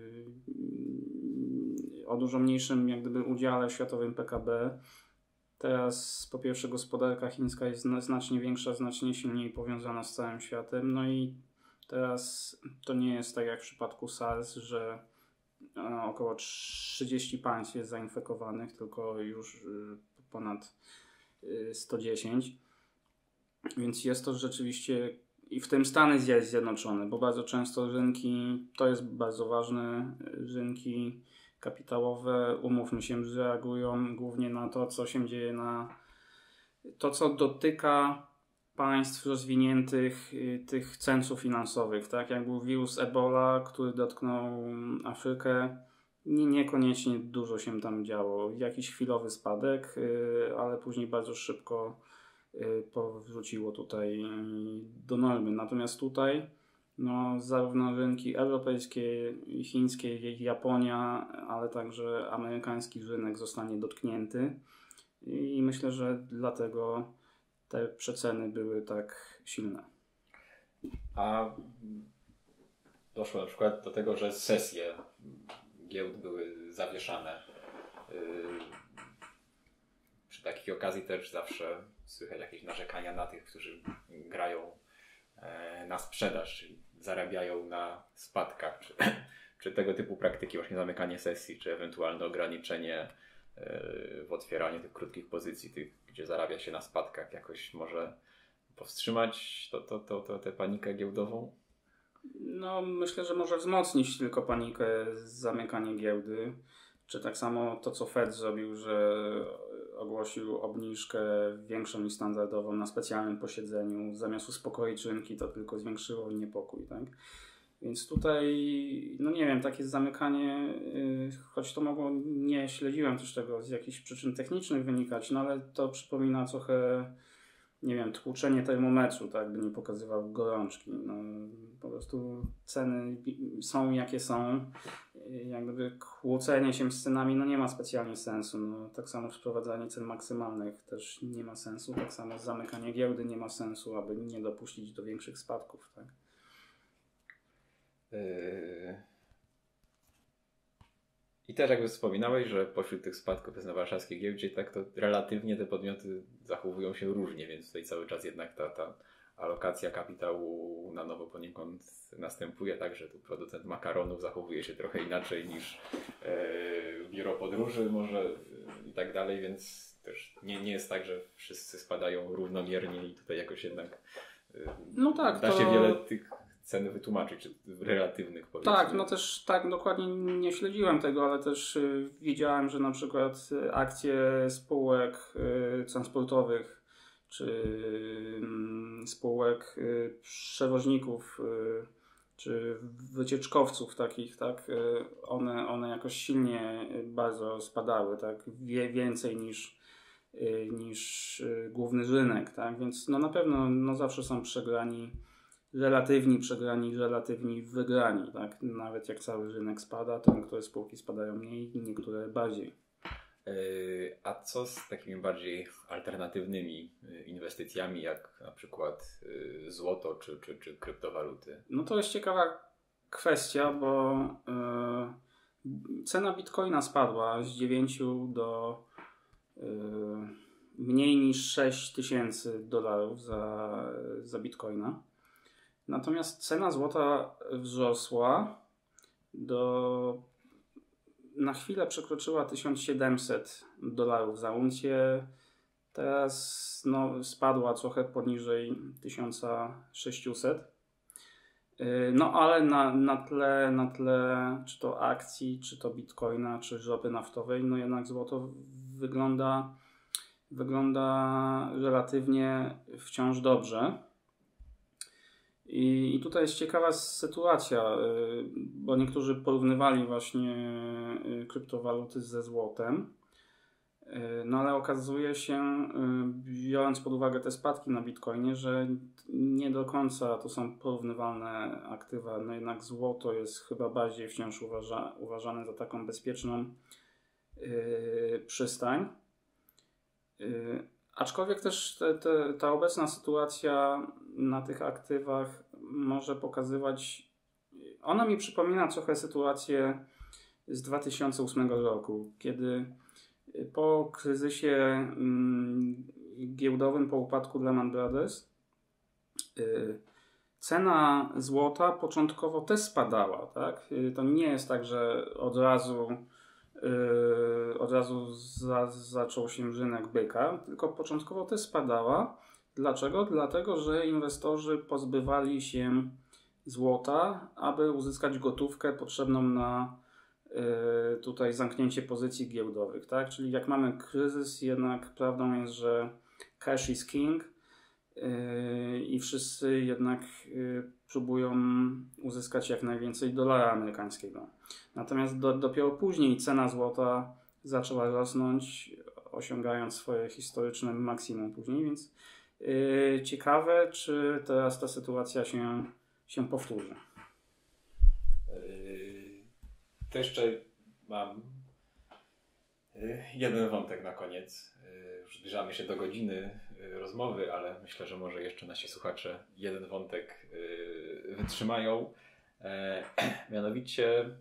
o dużo mniejszym jak gdyby udziale w światowym PKB. Teraz po pierwsze gospodarka chińska jest znacznie większa, znacznie silniej powiązana z całym światem, no i teraz to nie jest tak jak w przypadku SARS, że około 30 państw jest zainfekowanych, tylko już ponad 110. Więc jest to rzeczywiście, i w tym Stany Zjednoczone, bo bardzo często rynki, to jest bardzo ważne, rynki kapitałowe, umówmy się, reagują głównie na to, co się dzieje to, co dotyka państw rozwiniętych, tych centrów finansowych, tak? Jak był wirus Ebola, który dotknął Afrykę, niekoniecznie dużo się tam działo. Jakiś chwilowy spadek, ale później bardzo szybko powróciło tutaj do normy. Natomiast tutaj zarówno rynki europejskie, chińskie, Japonia, ale także amerykański rynek zostanie dotknięty i myślę, że dlatego te przeceny były tak silne. A doszło na przykład do tego, że sesje giełd były zawieszane. Przy takich okazji też zawsze słychać jakieś narzekania na tych, którzy grają na sprzedaż, czyli zarabiają na spadkach, czy tego typu praktyki, właśnie zamykanie sesji, czy ewentualne ograniczenie w otwieraniu tych krótkich pozycji, tych, gdzie zarabia się na spadkach, jakoś może powstrzymać tę panikę giełdową? No, myślę, że może wzmocnić tylko panikę zamykanie giełdy, czy tak samo to, co Fed zrobił, że ogłosił obniżkę większą niż standardową na specjalnym posiedzeniu. Zamiast uspokoić rynki, to tylko zwiększyło niepokój, tak? Więc tutaj, no nie wiem, takie zamykanie, choć to mogło, nie śledziłem też tego z jakichś przyczyn technicznych wynikać, no ale to przypomina trochę, nie wiem, tłuczenie termometru, tak, by nie pokazywał gorączki. No, po prostu ceny są jakie są. Jak gdyby kłócenie się z cenami nie ma specjalnie sensu. No, tak samo wprowadzanie cen maksymalnych też nie ma sensu. Tak samo zamykanie giełdy nie ma sensu, aby nie dopuścić do większych spadków. Tak? I też jakby wspominałeś, że pośród tych spadków jest na warszawskiej giełdzie, tak to relatywnie te podmioty zachowują się różnie, więc tutaj cały czas jednak ta alokacja kapitału na nowo poniekąd następuje, tak, że tu producent makaronów zachowuje się trochę inaczej niż biuro podróży może i tak dalej, więc też nie jest tak, że wszyscy spadają równomiernie i tutaj jakoś jednak no tak, da się wiele tych cen wytłumaczyć, czy relatywnych powiedzmy. Tak, no też tak dokładnie nie śledziłem tego, ale też widziałem, że na przykład akcje spółek transportowych czy spółek przewoźników czy wycieczkowców takich, tak, one jakoś silnie bardzo spadały, tak, więcej niż główny rynek, tak, więc no na pewno zawsze są relatywni wygrani, tak, nawet jak cały rynek spada, to niektóre spółki spadają mniej, niektóre bardziej. A co z takimi bardziej alternatywnymi inwestycjami, jak na przykład złoto czy kryptowaluty? No to jest ciekawa kwestia, bo cena bitcoina spadła z 9 do mniej niż $6,000 za bitcoina. Natomiast cena złota wzrosła na chwilę przekroczyła $1,700 za uncję. Teraz spadła trochę poniżej 1,600. No ale na tle czy to akcji, czy to bitcoina, czy ropy naftowej, no jednak złoto wygląda relatywnie wciąż dobrze. I tutaj jest ciekawa sytuacja, bo niektórzy porównywali właśnie kryptowaluty ze złotem. No ale okazuje się, biorąc pod uwagę te spadki na Bitcoinie, że nie do końca to są porównywalne aktywa. No jednak złoto jest chyba bardziej wciąż uważane za taką bezpieczną przystań. Aczkolwiek też ta obecna sytuacja na tych aktywach może pokazywać, ona mi przypomina trochę sytuację z 2008 roku, kiedy po kryzysie giełdowym, po upadku Lehman Brothers, cena złota początkowo też spadała. Tak? To nie jest tak, że od razu zaczął się rynek byka, tylko początkowo też spadała. Dlaczego? Dlatego, że inwestorzy pozbywali się złota, aby uzyskać gotówkę potrzebną na tutaj zamknięcie pozycji giełdowych, tak? Czyli jak mamy kryzys, jednak prawdą jest, że cash is king i wszyscy jednak próbują uzyskać jak najwięcej dolara amerykańskiego. Natomiast dopiero później cena złota zaczęła rosnąć, osiągając swoje historyczne maksimum później, więc ciekawe, czy teraz ta sytuacja się powtórzy. To jeszcze mam jeden wątek na koniec. Już zbliżamy się do godziny rozmowy, ale myślę, że może jeszcze nasi słuchacze jeden wątek wytrzymają. Mianowicie,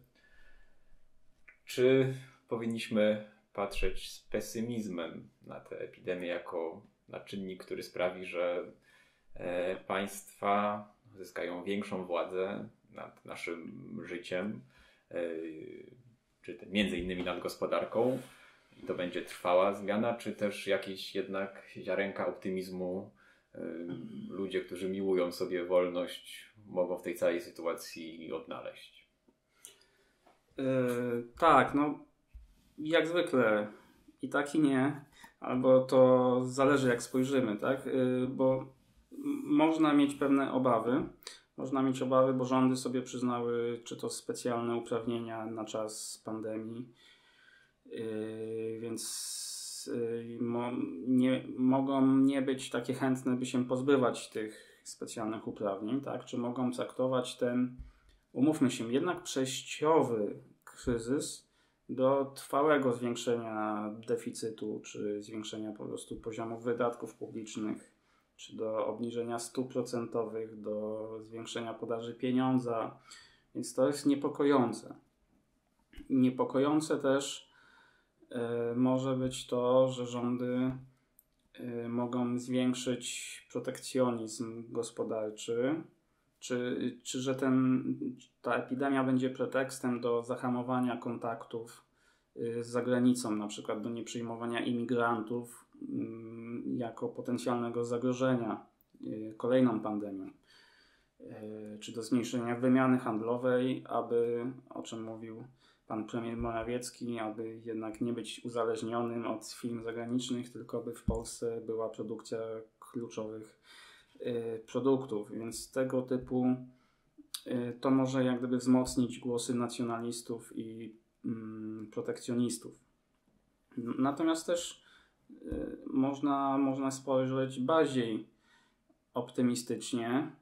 czy powinniśmy patrzeć z pesymizmem na tę epidemię jako na czynnik, który sprawi, że państwa zyskają większą władzę nad naszym życiem, czy między innymi nad gospodarką, i to będzie trwała zmiana, czy też jakieś jednak ziarenka optymizmu, ludzie, którzy miłują sobie wolność, mogą w tej całej sytuacji odnaleźć? Tak, no jak zwykle i tak i nie, albo to zależy jak spojrzymy, tak? Bo można mieć pewne obawy. Można mieć obawy, bo rządy sobie przyznały, czy to specjalne uprawnienia na czas pandemii, więc mogą nie być takie chętne, by się pozbywać tych specjalnych uprawnień, tak? Czy mogą traktować ten, umówmy się, jednak przejściowy kryzys do trwałego zwiększenia deficytu, czy zwiększenia po prostu poziomu wydatków publicznych, czy do obniżenia stóp procentowych, do zwiększenia podaży pieniądza. Więc to jest niepokojące. Niepokojące też może być to, że rządy mogą zwiększyć protekcjonizm gospodarczy, czy że ta epidemia będzie pretekstem do zahamowania kontaktów z zagranicą, na przykład do nieprzyjmowania imigrantów jako potencjalnego zagrożenia kolejną pandemią, czy do zmniejszenia wymiany handlowej, aby, o czym mówił pan premier Morawiecki, aby jednak nie być uzależnionym od firm zagranicznych, tylko by w Polsce była produkcja kluczowych produktów, więc tego typu to może jak gdyby wzmocnić głosy nacjonalistów i protekcjonistów. Natomiast też można spojrzeć bardziej optymistycznie.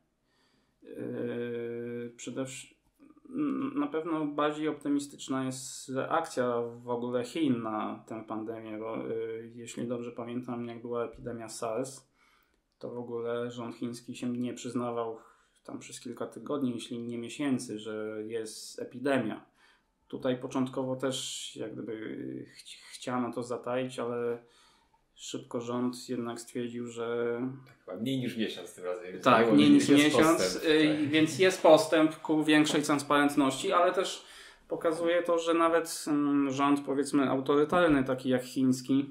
Na pewno bardziej optymistyczna jest reakcja w ogóle Chin na tę pandemię, bo jeśli dobrze pamiętam, jak była epidemia SARS, to w ogóle rząd chiński się nie przyznawał tam przez kilka tygodni, jeśli nie miesięcy, że jest epidemia. Tutaj początkowo też jak gdyby chciano to zataić, ale szybko rząd jednak stwierdził, że... Tak, mniej niż miesiąc tym razem. Tak, mniej niż miesiąc, postęp, tak. Więc jest postęp ku większej transparentności, ale też pokazuje to, że nawet rząd, powiedzmy, autorytarny, taki jak chiński,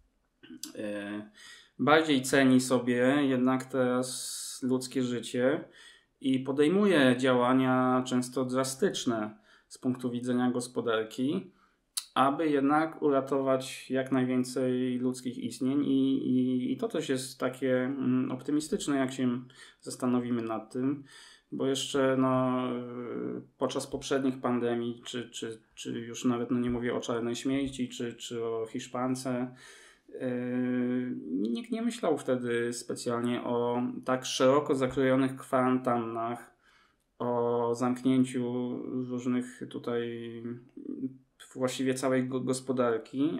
bardziej ceni sobie jednak teraz ludzkie życie i podejmuje działania często drastyczne z punktu widzenia gospodarki, aby jednak uratować jak najwięcej ludzkich istnień i to też jest takie optymistyczne, jak się zastanowimy nad tym, bo jeszcze podczas poprzednich pandemii, czy już nawet nie mówię o czarnej śmierci, czy o Hiszpance, nikt nie myślał wtedy specjalnie o tak szeroko zakrojonych kwarantannach, o zamknięciu różnych tutaj właściwie całej gospodarki,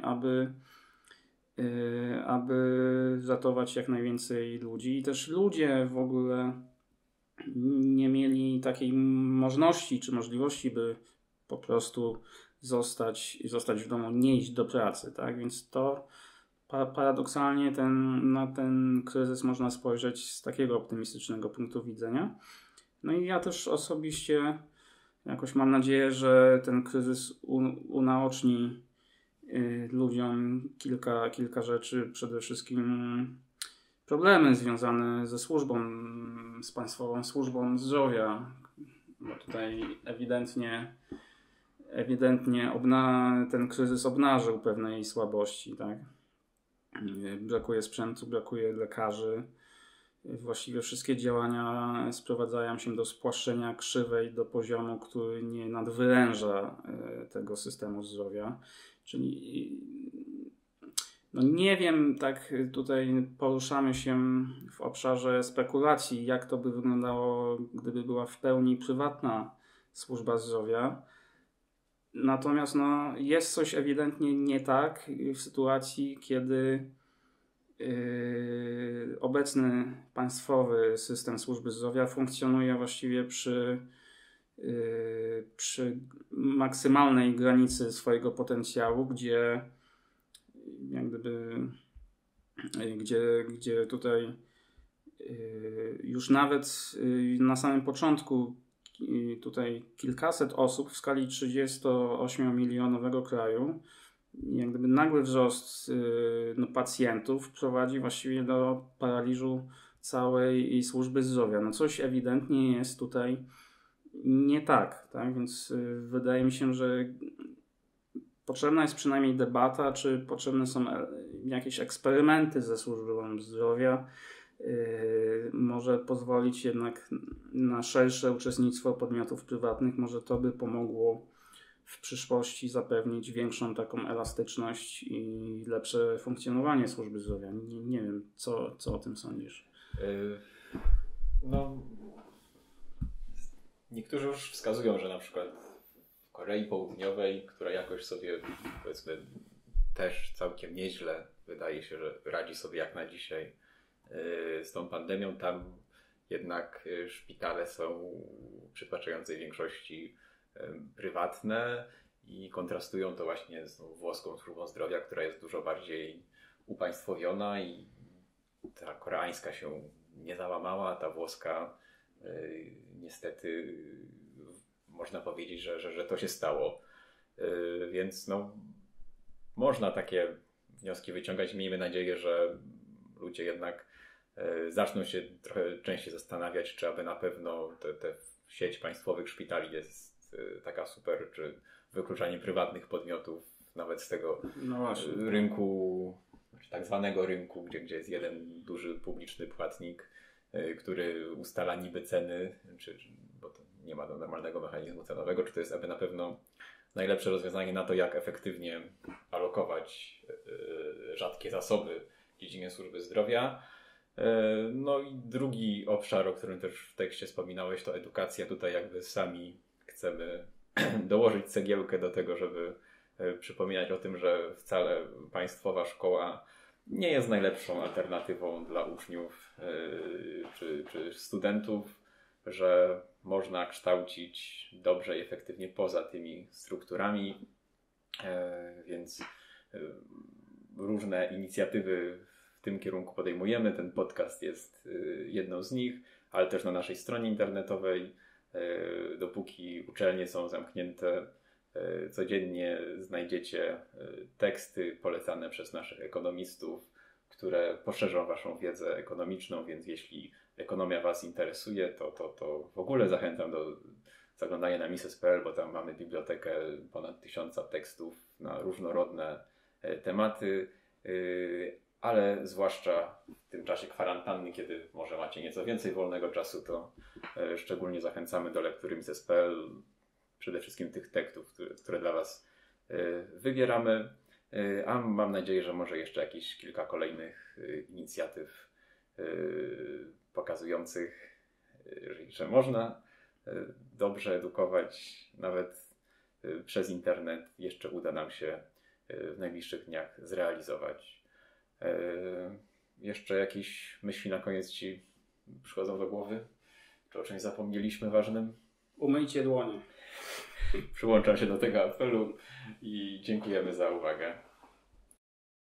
aby ratować jak najwięcej ludzi. I też ludzie w ogóle nie mieli takiej możliwości czy możliwości, by po prostu zostać w domu, nie iść do pracy. Tak? Więc to paradoksalnie na ten kryzys można spojrzeć z takiego optymistycznego punktu widzenia. No i ja też osobiście jakoś mam nadzieję, że ten kryzys unaoczni ludziom kilka rzeczy, przede wszystkim problemy związane ze z Państwową Służbą Zdrowia, bo tutaj ewidentnie ten kryzys obnażył pewne jej słabości, tak? Brakuje sprzętu, brakuje lekarzy. Właściwie wszystkie działania sprowadzają się do spłaszczenia krzywej do poziomu, który nie nadwyręża tego systemu zdrowia. Czyli nie wiem, tak tutaj poruszamy się w obszarze spekulacji, jak to by wyglądało, gdyby była w pełni prywatna służba zdrowia. Natomiast jest coś ewidentnie nie tak w sytuacji, kiedy obecny państwowy system służby zdrowia funkcjonuje właściwie przy maksymalnej granicy swojego potencjału, gdzie jak gdyby gdzie tutaj już nawet na samym początku tutaj kilkaset osób w skali 38-milionowego kraju, jak gdyby nagły wzrost pacjentów prowadzi właściwie do paraliżu całej służby zdrowia. Coś ewidentnie jest tutaj nie tak, tak? Więc wydaje mi się, że potrzebna jest przynajmniej debata, czy potrzebne są jakieś eksperymenty ze służbą zdrowia. Może pozwolić jednak na szersze uczestnictwo podmiotów prywatnych. Może to by pomogło w przyszłości zapewnić większą taką elastyczność i lepsze funkcjonowanie służby zdrowia. Nie wiem, co o tym sądzisz? Niektórzy już wskazują, że na przykład w Korei Południowej, która jakoś sobie, powiedzmy, też całkiem nieźle, wydaje się, że radzi sobie jak na dzisiaj z tą pandemią, tam jednak szpitale są w przytłaczającej większości prywatne i kontrastują to właśnie z tą włoską służbą zdrowia, która jest dużo bardziej upaństwowiona i ta koreańska się nie załamała, ta włoska niestety można powiedzieć, że to się stało. Więc można takie wnioski wyciągać. Miejmy nadzieję, że ludzie jednak zaczną się trochę częściej zastanawiać, czy aby na pewno te sieć państwowych szpitali jest taka super, czy wykluczanie prywatnych podmiotów nawet z tego rynku, tak zwanego rynku, gdzie jest jeden duży publiczny płatnik, który ustala niby ceny, bo to nie ma normalnego mechanizmu cenowego, czy to jest aby na pewno najlepsze rozwiązanie na to, jak efektywnie alokować rzadkie zasoby w dziedzinie służby zdrowia. I drugi obszar, o którym też w tekście wspominałeś, to edukacja. Tutaj jakby sami chcemy dołożyć cegiełkę do tego, żeby przypominać o tym, że wcale państwowa szkoła nie jest najlepszą alternatywą dla uczniów czy studentów, że można kształcić dobrze i efektywnie poza tymi strukturami, więc różne inicjatywy w tym kierunku podejmujemy. Ten podcast jest jedną z nich, ale też na naszej stronie internetowej, dopóki uczelnie są zamknięte, codziennie znajdziecie teksty polecane przez naszych ekonomistów, które poszerzą waszą wiedzę ekonomiczną, więc jeśli ekonomia was interesuje, to w ogóle zachęcam do zaglądanie na Mises.pl, bo tam mamy bibliotekę ponad 1000 tekstów na różnorodne tematy, ale zwłaszcza w tym czasie kwarantanny, kiedy może macie nieco więcej wolnego czasu, to szczególnie zachęcamy do lektury Mises.pl, przede wszystkim tych tekstów, które dla Was wybieramy, a mam nadzieję, że może jeszcze jakieś kilka kolejnych inicjatyw pokazujących, że można dobrze edukować nawet przez internet jeszcze uda nam się w najbliższych dniach zrealizować. Jeszcze jakieś myśli na koniec Ci przychodzą do głowy? Czy o czymś zapomnieliśmy ważnym? Umyjcie dłonie. Przyłączam się do tego apelu i dziękujemy za uwagę.